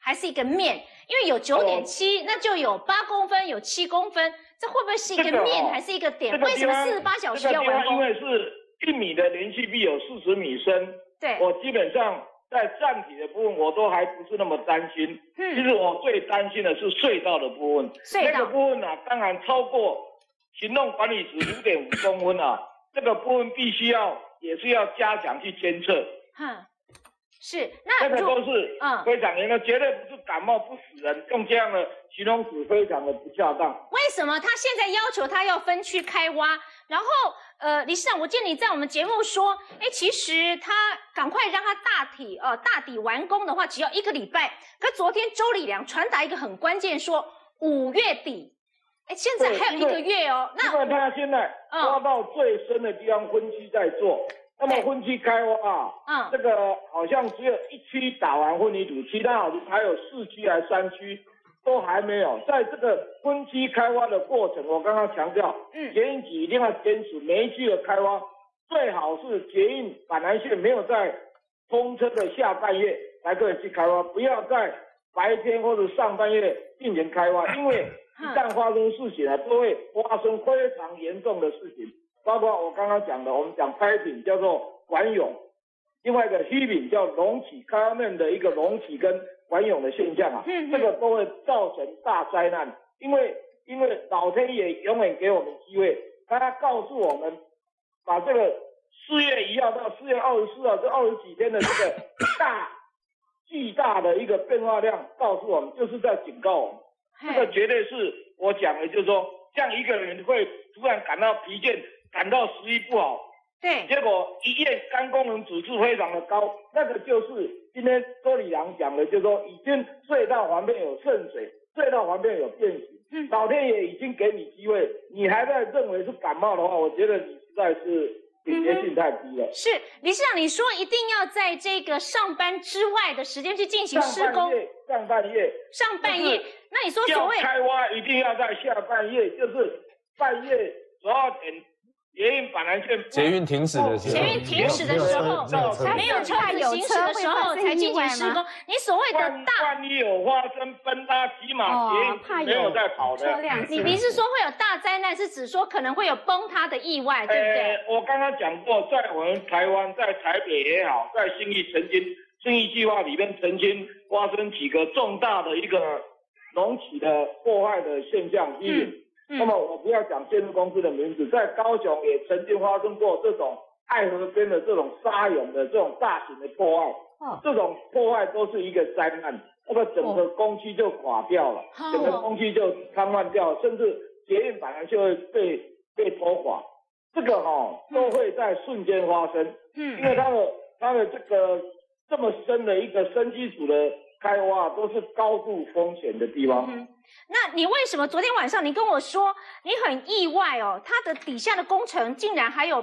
还是一个面？因为有9.7，那就有8公分，有7公分，这会不会是一个面还是一个点？为什么48小时要完工？ 因为是1米的连续壁有40米深，对，我基本上在站体的部分我都还不是那么担心。其实我最担心的是隧道的部分，那个部分啊，当然超过行动管理值5.5公分啊，这个部分必须也是要加强去监测。 是，那这个都是非常严的，绝对不是感冒不死人，用这样的形容词非常的不恰当。 为什么他现在要求他要分区开挖？然后理事长，我见你在我们节目说，其实他赶快让他大底完工的话，只要1个礼拜。可昨天周礼良传达一个很关键，说5月底。现在还有1个月哦。那因为他现在挖到最深的地方分区在做。那么分区开挖这个好像只有1区打完混凝土，其他好像还有4区还3区都还没有。在这个分区开挖的过程，我刚刚强调，捷运局一定要坚持每一区的开挖，最好是捷运板南线没有在通车的下半夜才可以去开挖，不要在白天或者上半夜进行开挖，因为一旦发生事情都会发生非常严重的事情。包括我刚刚讲的，我们讲开品叫做管涌，另外一个虚品叫隆起，开挖面的一个隆起跟管涌的现象这个都会造成大灾难。因为老天爷永远给我们机会，他告诉我们，把这个4月1号到4月24号这20几天的这个巨大的一个变化量，告诉我们，就是在警告我们，这个绝对是我讲的，就是说，像一个人会突然感到疲倦。感到食欲不好，对，结果一验肝功能指数非常的高，那个就是今天周礼良讲的，就是说已经隧道旁边有渗水，隧道旁边有变形，老天爷已经给你机会，你还在认为是感冒的话，我觉得你实在是警觉性太低了。 是，理事长，你说一定要在这个上班之外的时间去进行施工， 上半夜， 那你说所谓要开挖一定要在下半夜，就是半夜12点。捷运板南线， 捷运停驶的时候， 没有车子行驶的时候才进行施工。你所谓的万一有发生崩塌，起码捷运没有在跑的。 你是说会有大灾难，是指说可能会有崩塌的意外，对不对？ 我刚刚讲过，在我们台湾，在台北也好，在信义计划里面曾经发生几个重大的一个隆起的破坏的现象。那么我不要讲建筑公司的名字，在高雄也曾经发生过这种爱河边的这种沙涌的这种大型的破坏，这种破坏都是一个灾难，那么整个工区就垮掉了，整个工区就瘫痪掉，甚至捷运板南就会被拖垮，这个都会在瞬间发生，因为它的这个这么深的一个深基础的开挖都是高度风险的地方。 那你为什么昨天晚上你跟我说你很意外哦？它的底下的工程竟然还有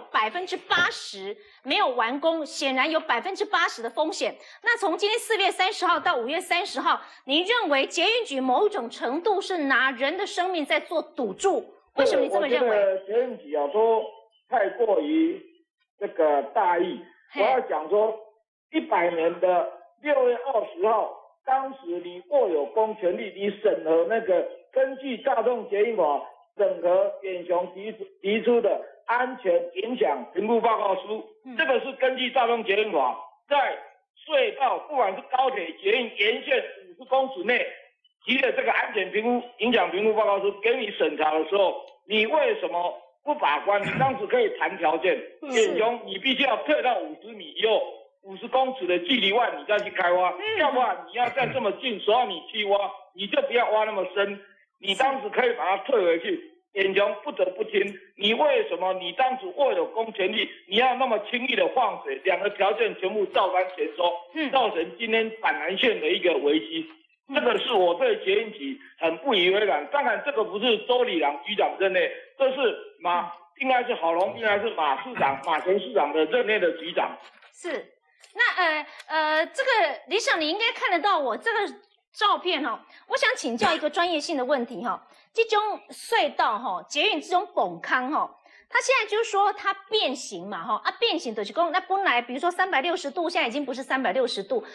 80%没有完工，显然有80%的风险。那从今天4月30号到5月30号，你认为捷运局某种程度是拿人的生命在做赌注？为什么你这么认为？ 我觉得捷运局都太过于这个大意。我要讲说，100年的6月20号。当时你握有公权力，你审核那个根据大众捷运法审核远雄提出的安全影响评估报告书，这个是根据大众捷运法在隧道不管是高铁捷运沿线50公尺内提的这个安全影响评估报告书给你审查的时候，你为什么不把关？你当时可以谈条件，远雄你必须要退到50米以后。50公尺的距离外，你再去开挖，要不然你要在这么近，所以你去挖，你就不要挖那么深。你当时可以把它退回去，远雄不得不听。你为什么你当时握有公权力，你要那么轻易的放水？两个条件全部照单全收，造成今天板南线的一个危机。这个是我对捷运局很不以为然。当然，这个不是周礼良局长任内，这是应该是郝龙，应该是马前市长的任内的局长。 是。那这个理事长你应该看得到我这个照片我想请教一个专业性的问题这种隧道捷运这种崩坑它现在就是说它变形嘛变形就是说那本来比如说360度，现在已经不是360度。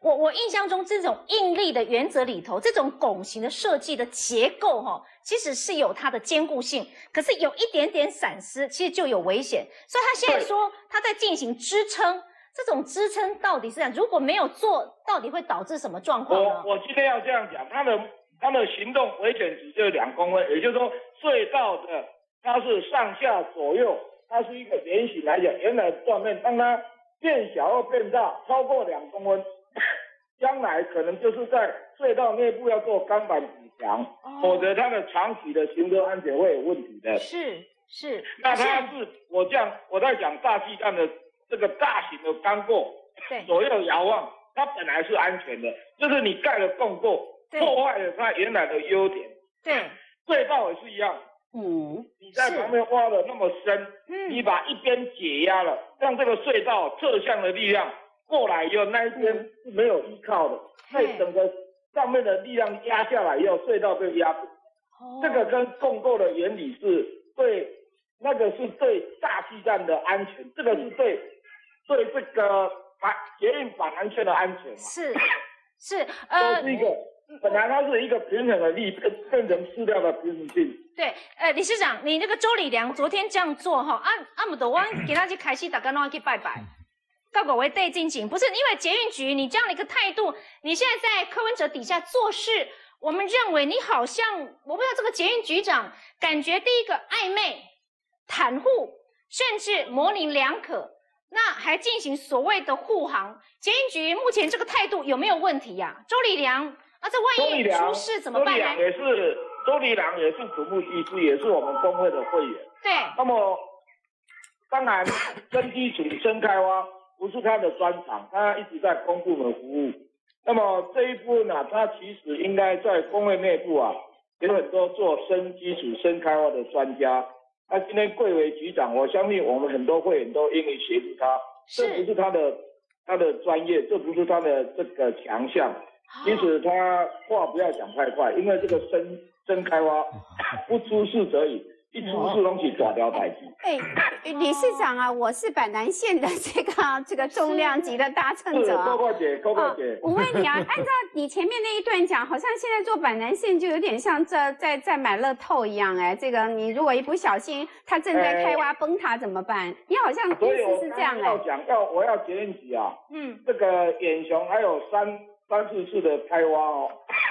我印象中这种应力的原则里头，这种拱形的设计的结构其实是有它的坚固性，可是有一点点闪失，其实就有危险。所以他现在说他在进行支撑，这种支撑到底是这样，如果没有做，到底会导致什么状况呢？ 我今天要这样讲，它的行动危险值就是2公分，也就是说隧道的它是上下左右，它是一个圆形来讲，原来的断面当它变小或变大超过2公分，将来可能就是在隧道内部要做钢板补强，否则它的长期的行车安全会有问题的。 是。 那它是我在讲大气弹的这个大型的钢构，左右摇晃，它本来是安全的，就是你盖了共构，破坏了它原来的优点。 对， 隧道也是一样。你在旁边挖的那么深，你把一边解压了，让这个隧道侧向的力量过来以后，那一边是没有依靠的，所以整个上面的力量压下来以后，隧道被压平。这个跟共构的原理是对，那个是对大气站的安全，这个是对这个捷运反蓝线的安全嘛。 是， 都是一个。本来它是一个平衡的力，变成适量的平衡性。 对，理事长，你那个周礼良昨天这样做不多，我给他去开始大家拢去拜拜，到各位对进行，不是因为捷运局你这样的一个态度，你现在在柯文哲底下做事，我们认为你好像，我不知道这个捷运局长感觉第一个暧昧、袒护，甚至模棱两可，那还进行所谓的护航，捷运局目前这个态度有没有问题呀？周礼良。这万一出事怎么办呢？ 周礼良也是土木技师，也是我们工会的会员。 对。 那么，当然，深基础、深开挖不是他的专长，他一直在公部门服务。那么这一部分呢，他其实应该在工会内部有很多做深基础、深开挖的专家。他今天贵为局长，我相信我们很多会员都愿意协助他。这不是他的专业，这不是他的这个强项。因此他话不要讲太快，因为这个深开挖不出事则已，一出事拢是大条代志。 理事长我是板南线的这个重量级的搭乘者。 高姐。 我问你按照你前面那一段讲，好像现在做板南线就有点像在买乐透一样这个你如果一不小心它正在开挖崩塌怎么办？你好像意思是这样我要捷运局这个远雄还有3、4次的开挖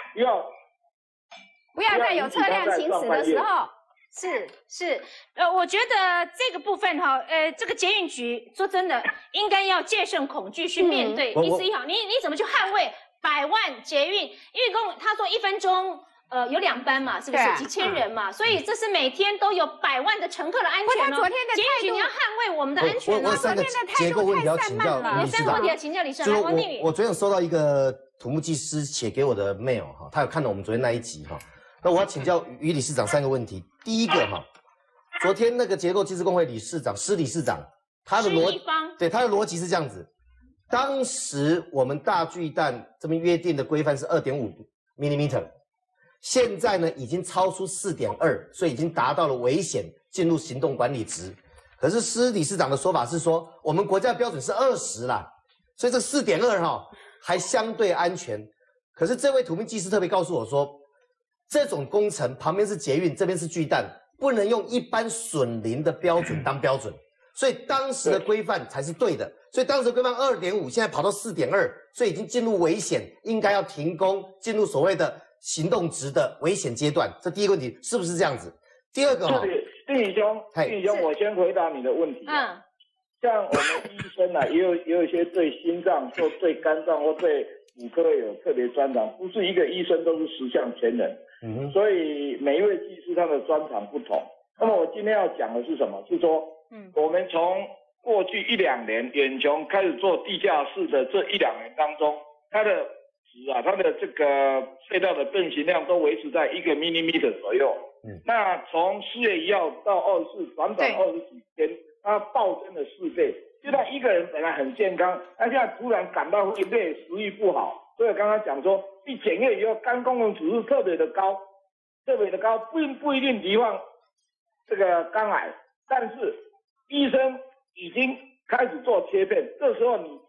不要在有车辆行驶的时候。 是，我觉得这个部分这个捷运局说真的应该要戒慎恐惧去面对。意思也好，你怎么去捍卫100万捷运？因为他说1分钟有2班嘛，是不是几千人嘛？所以这是每天都有100万的乘客的安全他昨天的捷运局你要捍卫我们的安全我3个结构问题要请教理事长。3个问题要请教理事长。王定宇， 我昨天有收到一个土木技师写给我的 mail 他有看到我们昨天那一集那我要请教于理事长3个问题。第一个昨天那个结构技师工会理事长施理事长，他的逻辑是这样子：当时我们大巨蛋这边约定的规范是2.5 mm， 现在呢已经超出4.2，所以已经达到了危险，进入行动管理值。可是施理事长的说法是说，我们国家标准是20啦，所以这4.2还相对安全。可是这位土木技师特别告诉我说，这种工程旁边是捷运，这边是巨蛋，不能用一般损林的标准当标准，所以当时的规范才是对的。所以当时的规范2.5，现在跑到4.2，所以已经进入危险，应该要停工，进入所谓的行动值的危险阶段。这第一个问题是不是这样子？第二个定宇兄，我先回答你的问题。像我们医生也有一些对心脏或对肝脏或对骨科有特别专长，不是一个医生都是10项全能。所以每一位技师他的专长不同。那么我今天要讲的是什么？是说，我们从过去1-2年远雄开始做地下室的这1-2年当中，它的值它的这个隧道的变形量都维持在1个 mm 左右。那从4月1号到24，短20几天，它暴增了4倍。就他一个人本来很健康，他现在突然感到会累，食欲不好。所以我刚刚讲说，一检验以后，肝功能指数特别的高，不一定罹患这个肝癌，但是医生已经开始做切片，这时候你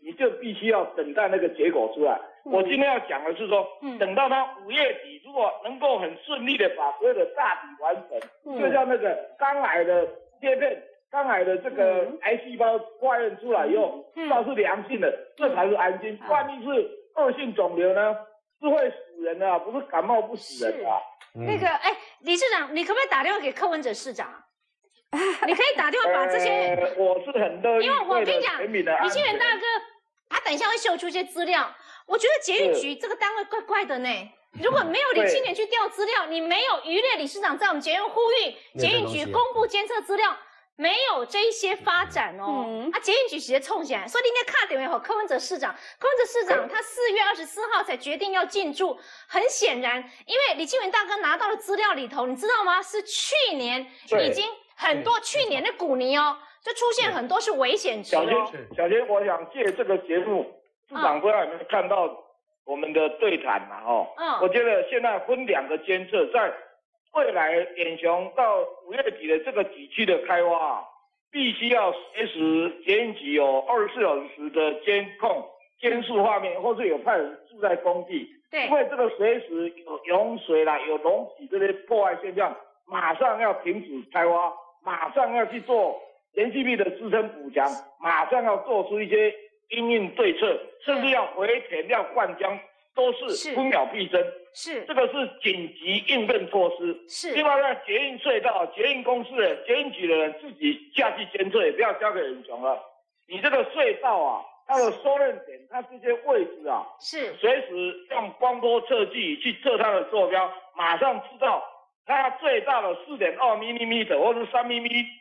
你就必须要等待那个结果出来。我今天要讲的是说，等到他5月底，如果能够很顺利的把所有的大体完成，就像那个肝癌的切片、肝癌的这个癌细胞化验出来以后，倒是良性的，这才是安心。万一是恶性肿瘤呢，是会死人的啊，不是感冒不死人的啊。 那个，理事长，你可不可以打电话给柯文哲市长？你可以打电话把这些， 我是很乐意， 因为我跟你讲，李清源大哥，他等一下会秀出一些资料。我觉得捷运局这个单位怪怪的呢。如果没有李清源去调资料，你没有于烈理事长在我们捷运呼吁捷运局公布监测资料，没有这一些发展哦。捷运局直接冲起来，所以今天卡点为柯文哲市长，柯文哲市长他4月24号才决定要进驻，很显然，因为李清源大哥拿到的资料里头，你知道吗？是去年已经很多去年的股泥哦，就出现很多是危险值哦。 小杰，我想借这个节目。市长不知道有没有看到我们的对谈嘛？我觉得现在分2个监测，在未来远雄到5月底的这个几区的开挖啊，必须要随时捷运局有24小时的监控、监视画面，或是有派人住在工地。对，因为这个随时有涌水啦、有隆起这些破坏现象，马上要停止开挖，马上要去做连续壁的支撑补强，马上要做出一些因应对策，甚至要回填、要灌浆，都是分秒必争。是，这个是紧急应变措施。是，另外在捷运隧道、捷运公司的、捷运局的人自己下去监测，也不要交给远雄了。你这个隧道啊，它的收敛点，它这些位置啊，是随时用光波测距去测它的坐标，马上知道它最大的4.2 mm 或是3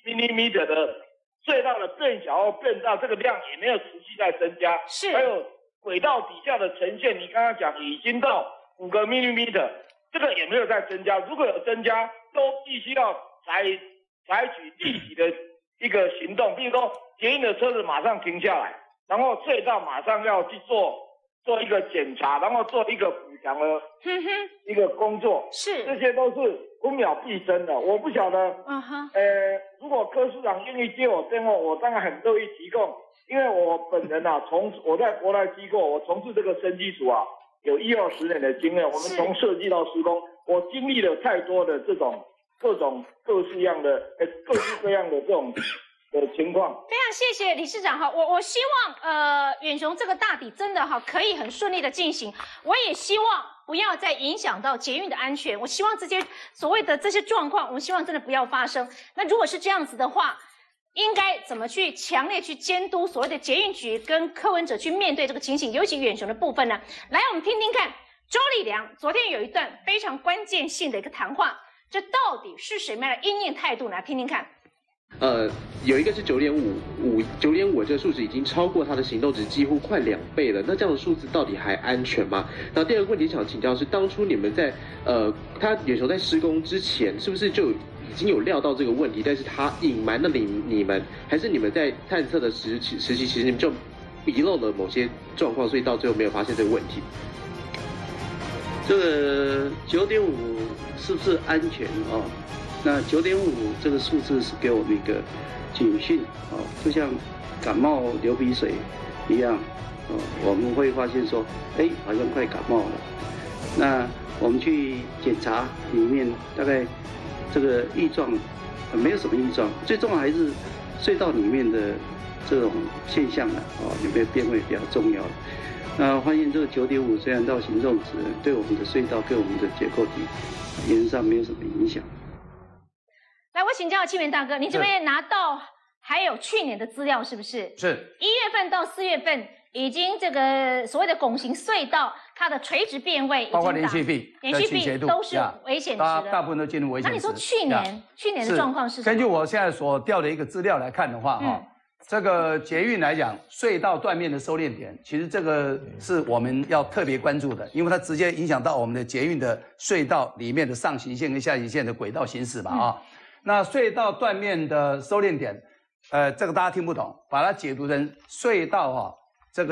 mm 的隧道的变小或变大，这个量也没有持续在增加。是，还有轨道底下的呈现，你刚刚讲已经到5个 mm， 这个也没有在增加。如果有增加，都必须要采取立即的一个行动，比如说捷运的车子马上停下来，然后隧道马上要去做一个检查，然后做一个补强的一个工作。是，这些都是分秒必争的。我不晓得，如果柯市长愿意接我电话，我当然很乐意提供。因为我本人啊，我在国内机构，我从事这个生技署啊，有10-20年的经验。我们从设计到施工，我经历了太多的这种各式各样的这种情况。 非常谢谢理事长哈，我希望远雄这个大底真的哈可以很顺利的进行，我也希望不要再影响到捷运的安全，我希望这些所谓的这些状况，我们希望真的不要发生。那如果是这样子的话，应该怎么去强烈去监督所谓的捷运局跟柯文哲去面对这个情形，尤其远雄的部分呢？来，我们听听看周立良昨天有一段非常关键性的一个谈话，这到底是什么样的因应态度呢？来听听看。 有一个是9.5这个数值已经超过它的行动值几乎快2倍了，那这样的数字到底还安全吗？然后第二个问题想请教是，当初你们在他远雄在施工之前，是不是就已经有料到这个问题，但是他隐瞒了你们，还是你们在探测的时期其实你们就遗漏了某些状况，所以到最后没有发现这个问题？ 这个9.5是不是安全哦？那9.5这个数字是给我们一个警讯哦，就像感冒流鼻水一样哦，我们会发现说，好像快感冒了。那我们去检查里面，大概这个异状没有什么异状，最重要还是隧道里面的这种现象呢哦，有没有变位比较重要。那发现这个9.5虽然到行动值，对我们的隧道跟我们的结构体原则上没有什么影响。 来，我请教清源大哥，你这边拿到还有去年的资料是不是？是。1月份到4月份，已经这个所谓的拱形隧道，它的垂直变位， 包括连续壁都是危险值的， 大部分都进入危险值。 那你说去年的状况是什么？ 根据我现在所调的一个资料来看的话，这个捷运来讲，隧道断面的收敛点，其实这个是我们要特别关注的，因为它直接影响到我们的捷运的隧道里面的上行线跟下行线的轨道行驶嘛那隧道断面的收敛点，这个大家听不懂，把它解读成隧道这个叫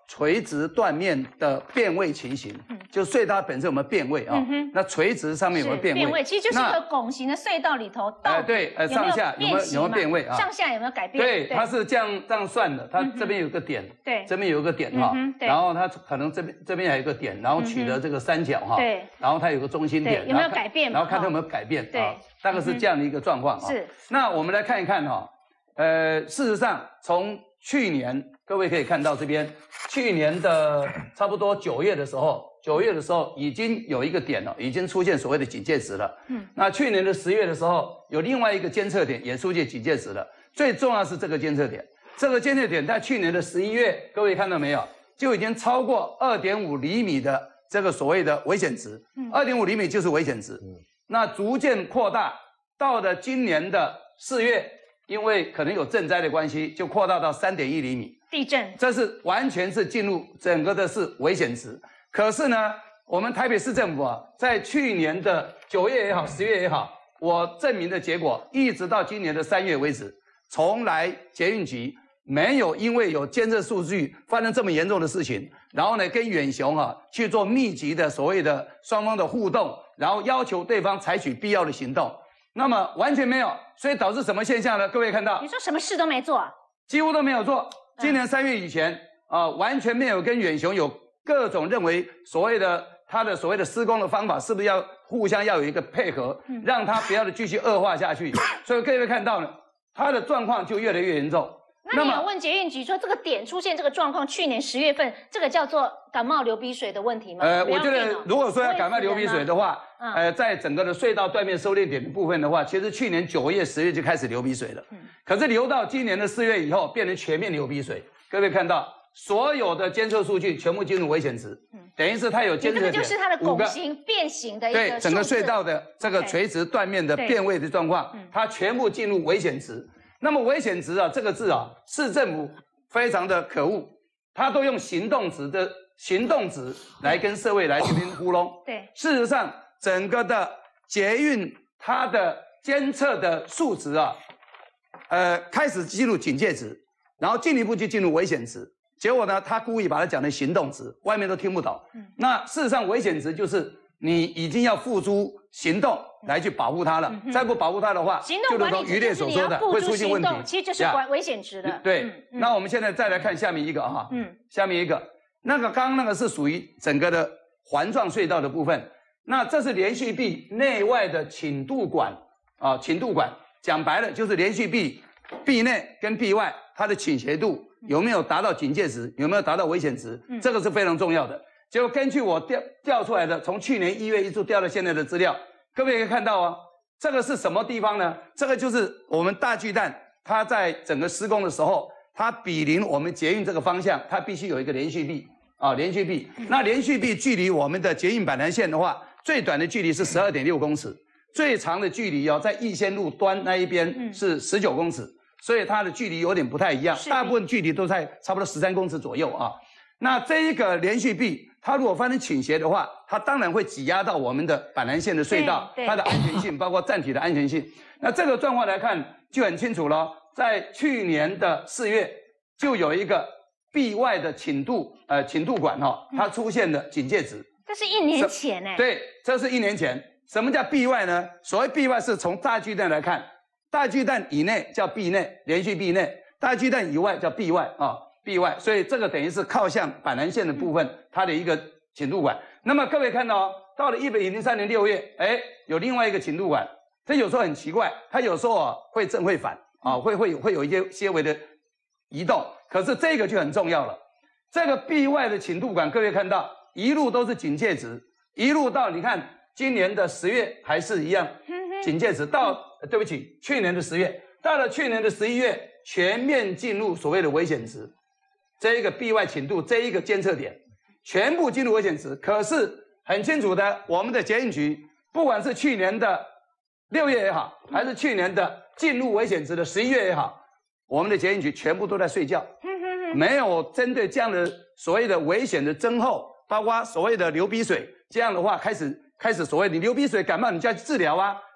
垂直断面的变位情形，就隧道本身有没有变位啊？那垂直上面有没有变位？ 变位其实就是一个拱形的隧道里头， 对，上下有没有变位啊？ 上下有没有改变？ 对，它是这样算的，它这边有个点， 对， 这边有个点哈，然后它可能这边还有一个点，然后取得这个三角哈， 对， 然后它有个中心点， 有没有改变？ 然后看它有没有改变， 对， 大概是这样的一个状况啊。 是， 那我们来看一看哈，事实上从去年各位可以看到这边，去年的差不多9月的时候已经有一个点了，已经出现所谓的警戒值了。那去年的10月的时候，有另外一个监测点也出现警戒值了。最重要是这个监测点，这个监测点在去年的11月，各位看到没有，就已经超过2.5厘米的这个所谓的危险值。2.5厘米就是危险值。那逐渐扩大，到了今年的4月，因为可能有震灾的关系，就扩大到3.1厘米。 地震， 这是完全是进入整个的是危险值。可是呢，我们台北市政府啊，在去年的9月也好，10月也好，我证明的结果，一直到今年的3月为止，从来捷运局没有因为有监测数据发生这么严重的事情，然后呢跟远雄去做密集的所谓的双方的互动，然后要求对方采取必要的行动。那么完全没有，所以导致什么现象呢？各位看到， 你说什么事都没做， 几乎都没有做。今年3月以前完全没有跟远雄有各种认为所谓的他的所谓的施工的方法是不是要互相要有一个配合，让他不要继续恶化下去。所以各位看到呢，他的状况就越来越严重。 那你有问捷运局说这个点出现这个状况，去年10月份这个叫做感冒流鼻水的问题吗？ 我觉得如果说要感冒流鼻水的话，在整个的隧道断面收敛点的部分的话，其实去年9月、10月就开始流鼻水了。可是流到今年的4月以后，变成全面流鼻水。各位看到，所有的监测数据全部进入危险值，等于是它有监测点， 这个就是它的拱形变形的一个对整个隧道的这个垂直断面的变位的状况，它全部进入危险值。那么危险值这个字市政府非常的可恶，他都用行动值来跟社会来这边糊弄。 对， 事实上整个的捷运它的监测的数值开始进入警戒值，然后进一步就进入危险值。结果呢，他故意把它讲成行动值，外面都听不懂。那事实上危险值就是你已经要付诸行动来去保护它了，再不保护它的话，就如同渔猎所说的会出现问题， 其实就是危险值的。 对，那我们现在再来看下面一个下面一个，那个刚刚那个是属于整个的环状隧道的部分，那这是连续壁内外的倾渡管倾渡管，讲白了就是连续壁内跟壁外它的倾斜度有没有达到警戒值，有没有达到危险值，这个是非常重要的。结果根据我调出来的，从去年1月一直调到现在的资料，各位可以看到这个是什么地方呢？这个就是我们大巨蛋，它在整个施工的时候，它毗邻我们捷运这个方向，它必须有一个连续壁连续壁。那连续壁距离我们的捷运板南线的话，最短的距离是12.6公尺，最长的距离在逸仙路端那一边是19公尺，所以它的距离有点不太一样，大部分距离都在差不多13公尺左右那这一个连续壁，它如果发生倾斜的话，它当然会挤压到我们的板南线的隧道，它的安全性，包括站体的安全性。那这个状况来看就很清楚了，在去年的4月就有一个壁外的倾渡管它出现了警戒值。 这是1年前对，这是1年前。什么叫壁外呢？所谓壁外是从大巨蛋来看，大巨蛋以内叫壁内，连续壁内；大巨蛋以外叫壁外壁外，所以这个等于是靠向板南线的部分，它的一个倾渡管。那么各位看到到了103年6月，有另外一个倾渡管，这有时候很奇怪，它有时候会正会反会有一些些微的移动，可是这个就很重要了。这个壁外的倾渡管，各位看到一路都是警戒值，一路到你看今年的10月还是一样警戒值，对不起，去年的10月，到了去年的11月，全面进入所谓的危险值。这一个壁外倾渡，这一个监测点，全部进入危险值。可是很清楚的，我们的捷运局，不管是去年的6月也好，还是去年的进入危险值的11月也好，我们的捷运局全部都在睡觉，没有针对这样的所谓的危险的增厚，包括所谓的流鼻水，这样的话开始所谓你流鼻水感冒，你就要去治疗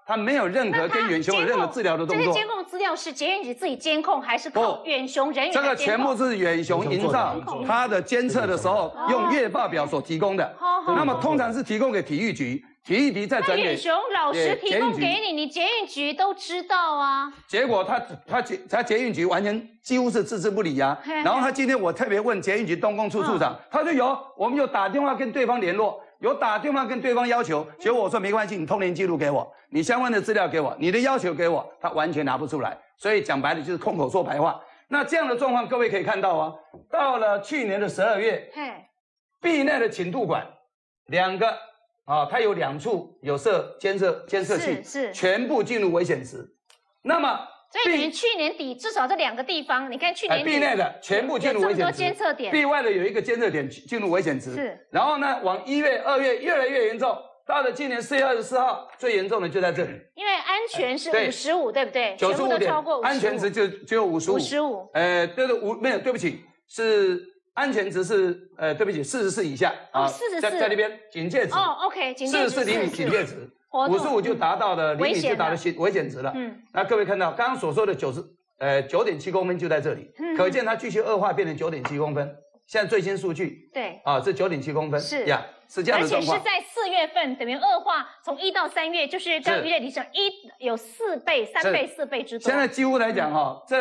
他没有任何跟远雄有任何治疗的动作。 这些监控资料是捷运局自己监控，还是靠远雄人员这个全部是远雄营造他的监测的时候用月报表所提供的。那么通常是提供给体育局，体育局再转给远雄老师提供给你，你捷运局都知道啊。 结果他捷运局完全几乎是置之不理啊。然后他今天我特别问捷运局东工处处长，他说有，我们有打电话跟对方联络。有打电话跟对方要求，结果我说没关系，你通联记录给我，你相关的资料给我，你的要求给我，他完全拿不出来，所以讲白了就是空口说白话。那这样的状况，各位可以看到啊，到了去年的12月，壁内的倾吐管2个啊，它有2处有设监测器，是全部进入危险值。那么所以你们去年底至少这2个地方，你看去年底壁内的全部进入危险值， 监测点， 壁外的有一个监测点进入危险值。是，然后呢，往1月、2月越来越严重，到了今年4月24号，最严重的就在这里。 因为安全是55，对不对？95点， 安全值只有55。对不起，是安全值是对不起，44以下啊，44在那边警戒值。 OK， 警戒值 44厘米警戒值。55就达到了厘米就达到危险值了。那各位看到刚刚所说的9.7公分就在这里，可见它继续恶化变成9.7公分。现在最新数据， 对啊，是9.7公分，是呀，是这样的状况。 而且是在4月份，等于恶化，从1到3月，就是刚于烈提升有4倍、3倍、4倍之多。 现在几乎来讲哈，这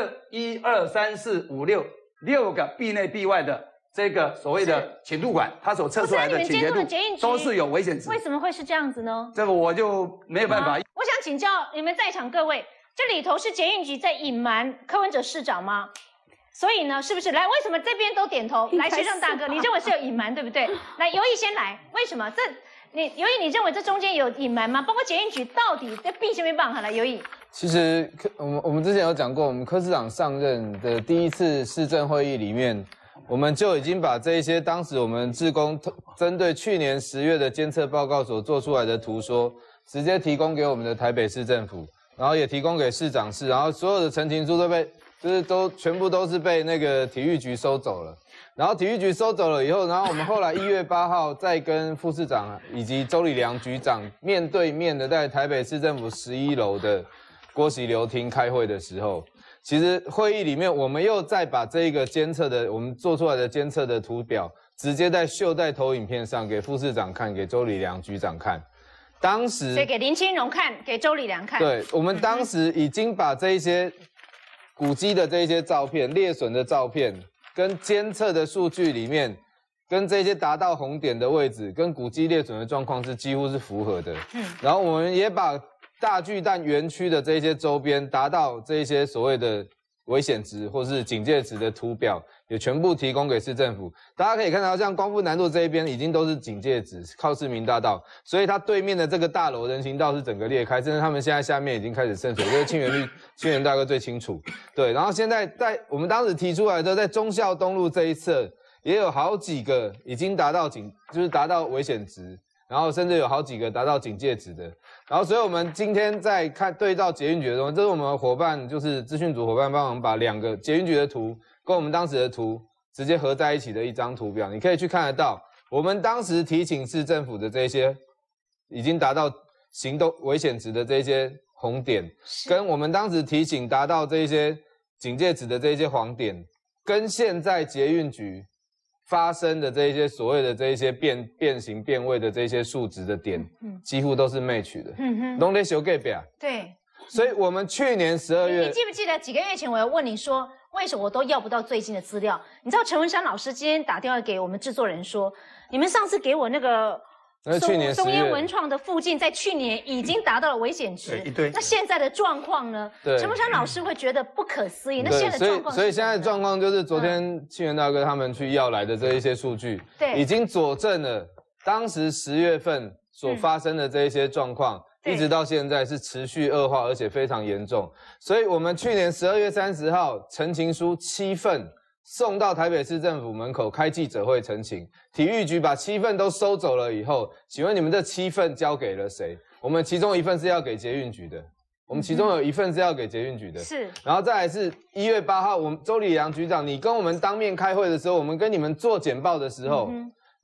1、2、3、4、5、6个壁内壁外的这个所谓的倾吐管，它所测出来的倾斜度都是有危险值。 为什么会是这样子呢？ 这个我就没有办法。 我想请教你们在场各位，这里头是捷运局在隐瞒柯文哲市长吗？所以呢，是不是来？为什么这边都点头？来，学政大哥，你认为是有隐瞒，对不对？来，尤毅先来，为什么？尤毅，你认为这中间有隐瞒吗？包括捷运局到底在避什么棒？好，来，尤毅。 其实我们之前有讲过，我们柯市长上任的第一次市政会议里面，我们就已经把这一些当时我们志工针对去年10月的监测报告所做出来的图说，直接提供给我们的台北市政府，然后也提供给市长室，然后所有的陈情书都被全部都是被那个体育局收走了。然后体育局收走了以后，然后我们后来1月8号再跟副市长以及周礼良局长面对面的在台北市政府11楼的郭习流厅开会的时候，其实会议里面我们又再把这个监测的我们做出来的监测的图表，直接秀在投影片上给副市长看，给周礼良局长看。当时所以给林清荣看，给周礼良看。 对，我们当时已经把这一些古迹的这一些照片、裂损的照片，跟监测的数据里面，跟这些达到红点的位置，跟古迹裂损的状况是几乎是符合的。然后我们也把大巨蛋园区的这些周边达到这些所谓的危险值或是警戒值的图表，也全部提供给市政府。大家可以看到，像光复南路这一边已经都是警戒值，靠市民大道，所以它对面的这个大楼人行道是整个裂开，甚至他们现在下面已经开始渗水，这个庆元大哥最清楚。对，然后现在在我们当时提出来的，在忠孝东路这一侧也有好几个已经达到就是达到危险值，然后甚至有好几个达到警戒值的。然后，所以我们今天在对照捷运局的时候，这是我们伙伴，就是资讯组伙伴帮忙把2个捷运局的图跟我们当时的图直接合在一起的一张图表，你可以去看得到，我们当时提醒市政府的这些已经达到行动危险值的这些红点，跟我们当时提醒达到这些警戒值的这些黄点，跟现在捷运局发生的这一些所谓的这一些变形变位的这些数值的点，几乎都是 match 的，都在修改表。 对， 所以我们去年12月， 你记不记得几个月前我有问你说，为什么我都要不到最新的资料？你知道陈文山老师今天打电话给我们制作人说，你们上次给我那个松烟文创的附近，在去年已经达到了危险值。那现在的状况呢？陈文山老师会觉得不可思议。那现在的状况， 所以现在的状况就是昨天庆元大哥他们去要来的这一些数据，已经佐证了当时10月份所发生的这一些状况，一直到现在是持续恶化，而且非常严重。所以我们去年12月30号陈情书7份。送到台北市政府门口开记者会陈情，体育局把7份都收走了以后，请问你们这7份交给了谁？我们其中1份是要给捷运局的，我们其中有1份是要给捷运局的， 是。 然后再来是1月8号，我们周礼良局长，你跟我们当面开会的时候，我们跟你们做简报的时候，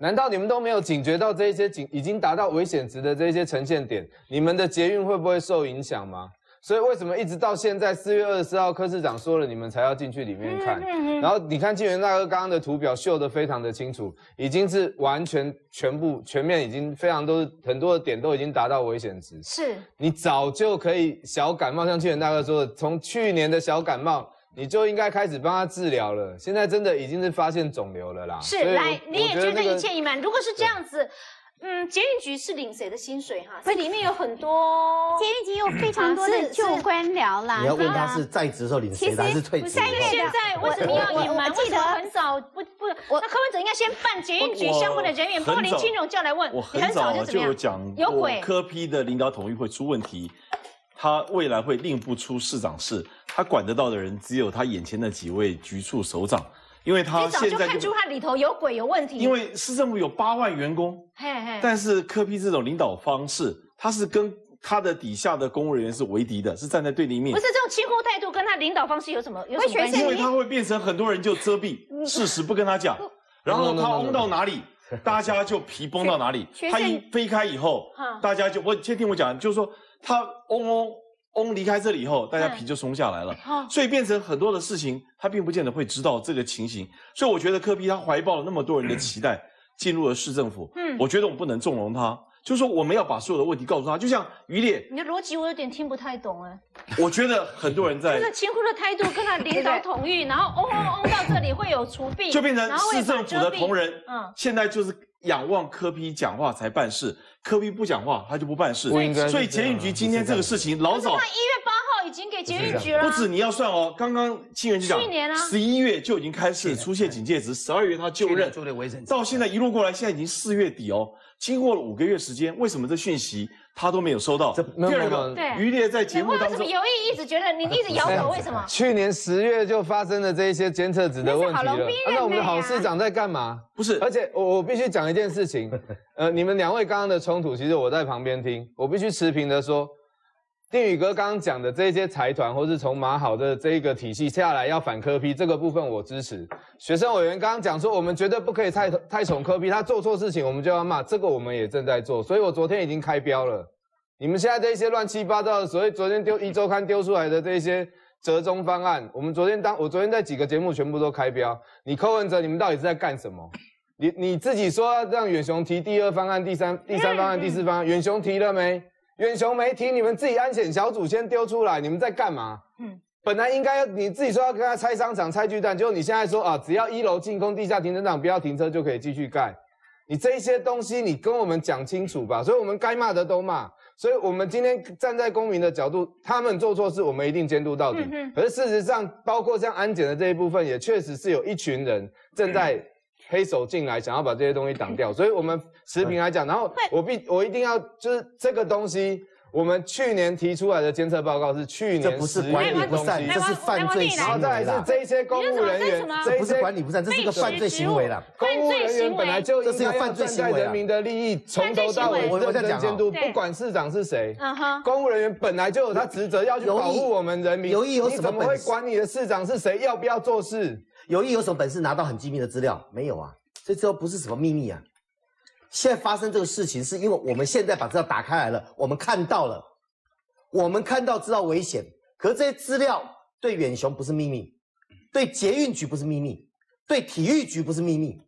难道你们都没有警觉到这一些已经达到危险值的这一些呈现点？你们的捷运会不会受影响吗？所以为什么一直到现在4月24号柯市长说了，你们才要进去里面看？然后你看庆元大哥刚刚的图表秀得非常的清楚，已经是完全全面已经非常很多的点都已经达到危险值。 是，你早就可以小感冒，像庆元大哥说的，从去年的小感冒。你就应该开始帮他治疗了，现在真的已经是发现肿瘤了啦。 是，来，你也觉得一切隐瞒？如果是这样子，捷运局是领谁的薪水哈？这里面有很多， 捷运局有非常多的旧官僚啦。 你要问他是在职时候领谁的，还是退职？ 现在为什么要隐瞒？为什么很早不？那柯文哲应该先办捷运局相关的人员，包括林清荣叫来问。 我很早就有讲过，柯 P 的领导统一会出问题。他未来会令不出市长室，他管得到的人只有他眼前的几位局处首长，因为他现在早就看出他里头有鬼有问题。 因为市政府有8万员工，但是柯 P 这种领导方式，他是跟他的底下的公务人员是为敌的，是站在对立面。 不是这种轻忽态度跟他领导方式有什么关系？ 因为他会变成很多人就遮蔽事实，不跟他讲，然后他嗡到哪里，大家就皮崩到哪里。他一飞开以后，大家就先听我讲，就是说。他嗡离开这里以后，大家皮就松下来了，所以变成很多的事情，他并不见得会知道这个情形。所以我觉得柯 P 他怀抱了那么多人的期待，进入了市政府，我觉得我们不能纵容他，就是说我们要把所有的问题告诉他。就像于烈， 你的逻辑我有点听不太懂哎。 我觉得很多人在就是轻忽的态度跟他领导统御，然后嗡到这里会有除弊， 就变成市政府的同仁，现在就是仰望柯 P 讲话才办事。柯 P 不讲话，他就不办事。所以捷运局今天这个事情，老早他1月8号已经给捷运局了。 不止你要算哦，刚刚庆元局讲， 去年啊 ，11月就已经开始出现警戒值，12月他就任，到现在一路过来，现在已经4月底哦，经过了5个月时间，为什么这讯息他都没有收到？第二个，于烈在节目当中， 有意一直觉得你一直摇头，为什么？ 去年10月就发生了这一些监测值的问题了。那我们的郝市长在干嘛？ 不是， 而且我必须讲一件事情，你们2位刚刚的冲突，其实我在旁边听，我必须持平的说，定宇哥刚刚讲的这些财团，或是从马好的这一个体系下来要反柯 P 这个部分，我支持。学生委员刚刚讲说，我们绝对不可以太宠柯 P， 他做错事情我们就要骂，这个我们也正在做，所以我昨天已经开标了。你们现在这些乱七八糟的，所谓昨天1周刊丢出来的这些折中方案，我昨天在几个节目全部都开标。你柯文哲，你们到底是在干什么？你自己说要让远雄提第2方案、第三方案、第4方案，远雄提了没？远雄没提，你们自己安检小组先丢出来，你们在干嘛？本来应该你自己说要跟他拆商场、拆巨蛋，结果你现在说啊，只要1楼净空，地下停车场不要停车就可以继续盖。你这些东西你跟我们讲清楚吧，所以我们该骂的都骂。所以我们今天站在公民的角度，他们做错事，我们一定监督到底。可是事实上，包括像安检的这一部分，也确实是有一群人正在黑手进来，想要把这些东西挡掉。所以我们持平来讲，然后我一定要就是这个东西。我们去年提出来的监测报告是去年10月的东西， 这是犯罪行为啦。 然后再来是这些公务人员， 这不是管理不善，这是一个犯罪行为啦。 公务人员本来就应该要站在人民的利益，从头到尾认真监督，不管市长是谁，公务人员本来就有他职责要去保护我们人民。 有意有什么本事？ 你怎么会管你的市长是谁，要不要做事？ 有意有什么本事拿到很机密的资料？没有啊，这都不是什么秘密啊。现在发生这个事情，是因为我们现在把资料打开来了，我们看到了。我们看到知道危险，可是这些资料对远雄不是秘密，对捷运局不是秘密，对体育局不是秘密。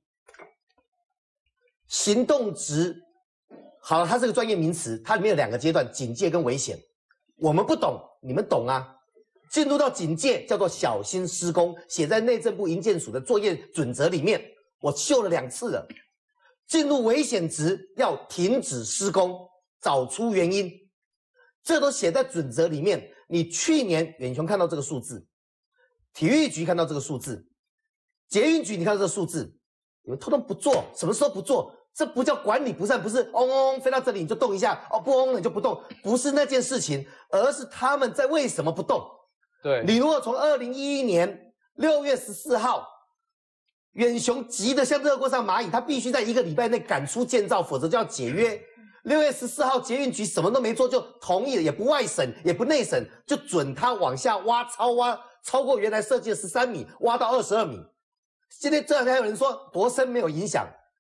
行动值，好了，它是个专业名词，它里面有2个阶段，警戒跟危险。我们不懂，你们懂啊。进入到警戒叫做小心施工，写在内政部营建署的作业准则里面，我秀了2次了。进入危险值要停止施工，找出原因。这都写在准则里面。你去年远雄看到这个数字，体育局看到这个数字，捷运局你看到这个数字，你们通通不做，什么时候不做？这不叫管理不善，不是嗡嗡飞到这里你就动一下，不嗡你就不动，不是那件事情，而是他们在为什么不动？ 对， 你如果从2011年6月14号，远雄急得像热锅上蚂蚁，他必须在1个礼拜内赶出建造，否则就要解约。6月14号，捷运局什么都没做就同意了，也不外审，也不内审，就准他往下挖，超过原来设计的13米，挖到22米。今天这2天有人说多深没有影响，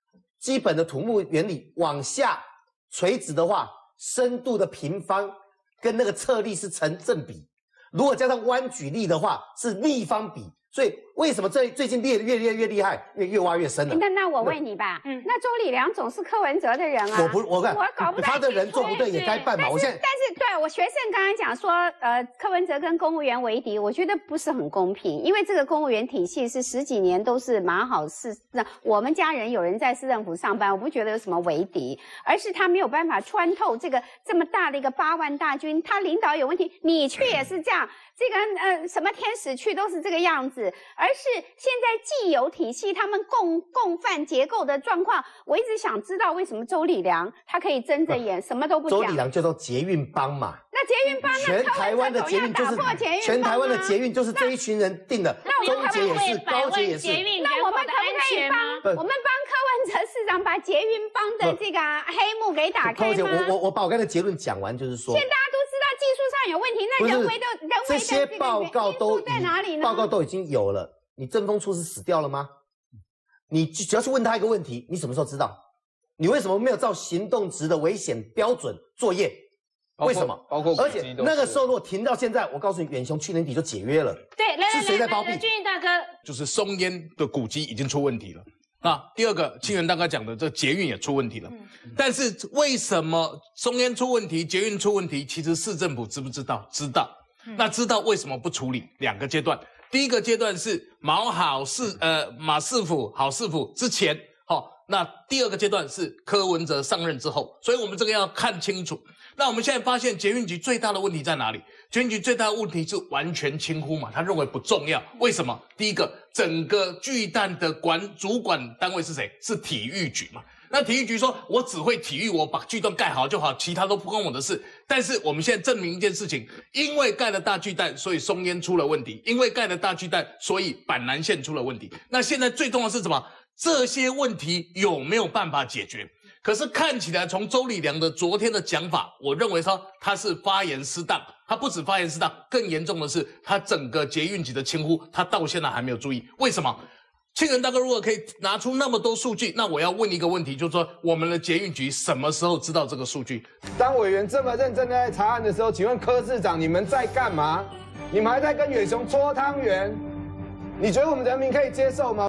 基本的土木原理往下垂直的话，深度的平方跟那个侧力是成正比，如果加上弯举力的话是逆方比。所以为什么最近越厉害，越挖越深了？ 那我问你吧，那周礼良总是柯文哲的人啊， 我搞不太他的人做不对也该办嘛。但是对我学生刚刚讲说，柯文哲跟公务员为敌，我觉得不是很公平，因为这个公务员体系是10几年都是蛮好我们家人有人在市政府上班，我不觉得有什么为敌，而是他没有办法穿透这个这么大的一个8万大军，他领导有问题，你去也是这样。这个什么天使去都是这个样子，而是现在既有体系，他们共犯结构的状况，我一直想知道为什么周礼良他可以睁着眼什么都不讲。 周礼良叫做捷运帮嘛， 那捷运帮全台湾的捷运就是全台湾的捷运就是这一群人定的，中捷也是，高捷也是。 那我们可不可以我们帮柯文哲市长把捷运帮的这个黑幕给打开吗？ 我把我刚才结论讲完，就是说， 现在大家都知道技术上有问题，那人为的这些报告都在哪里呢？ 报告都已经有了。你政风处是死掉了吗？你只要去问他一个问题，你什么时候知道？你为什么没有照行动值的危险标准作业？为什么？而且那个时候如果停到现在，我告诉你，远雄去年底就解约了。 对，来是谁在包庇？ 俊大哥， 就是松烟的古迹已经出问题了。那第二个，清源大哥讲的这捷运也出问题了。但是为什么松烟出问题，捷运出问题？其实市政府知不知道？知道。那知道为什么不处理？2个阶段。第一个阶段是马市府郝市府之前，那第二个阶段是柯文哲上任之后，所以我们这个要看清楚。那我们现在发现捷运局最大的问题在哪里？捷运局最大的问题是完全轻忽嘛，他认为不重要。为什么？第一个，整个巨蛋的主管单位是谁？是体育局嘛。那体育局说，我只会体育，我把巨蛋盖好就好，其他都不关我的事。但是我们现在证明一件事情，因为盖了大巨蛋，所以松烟出了问题；因为盖了大巨蛋，所以板南线出了问题。那现在最重要的是什么？这些问题有没有办法解决？可是看起来从周礼良的昨天的讲法，我认为说他是发言失当，他不止发言失当，更严重的是他整个捷运局的轻忽，他到现在还没有注意。为什么？庆仁大哥如果可以拿出那么多数据，那我要问一个问题，就是说我们的捷运局什么时候知道这个数据？ 当委员这么认真的在查案的时候，请问柯市长你们在干嘛？你们还在跟远雄搓汤圆？你觉得我们人民可以接受吗？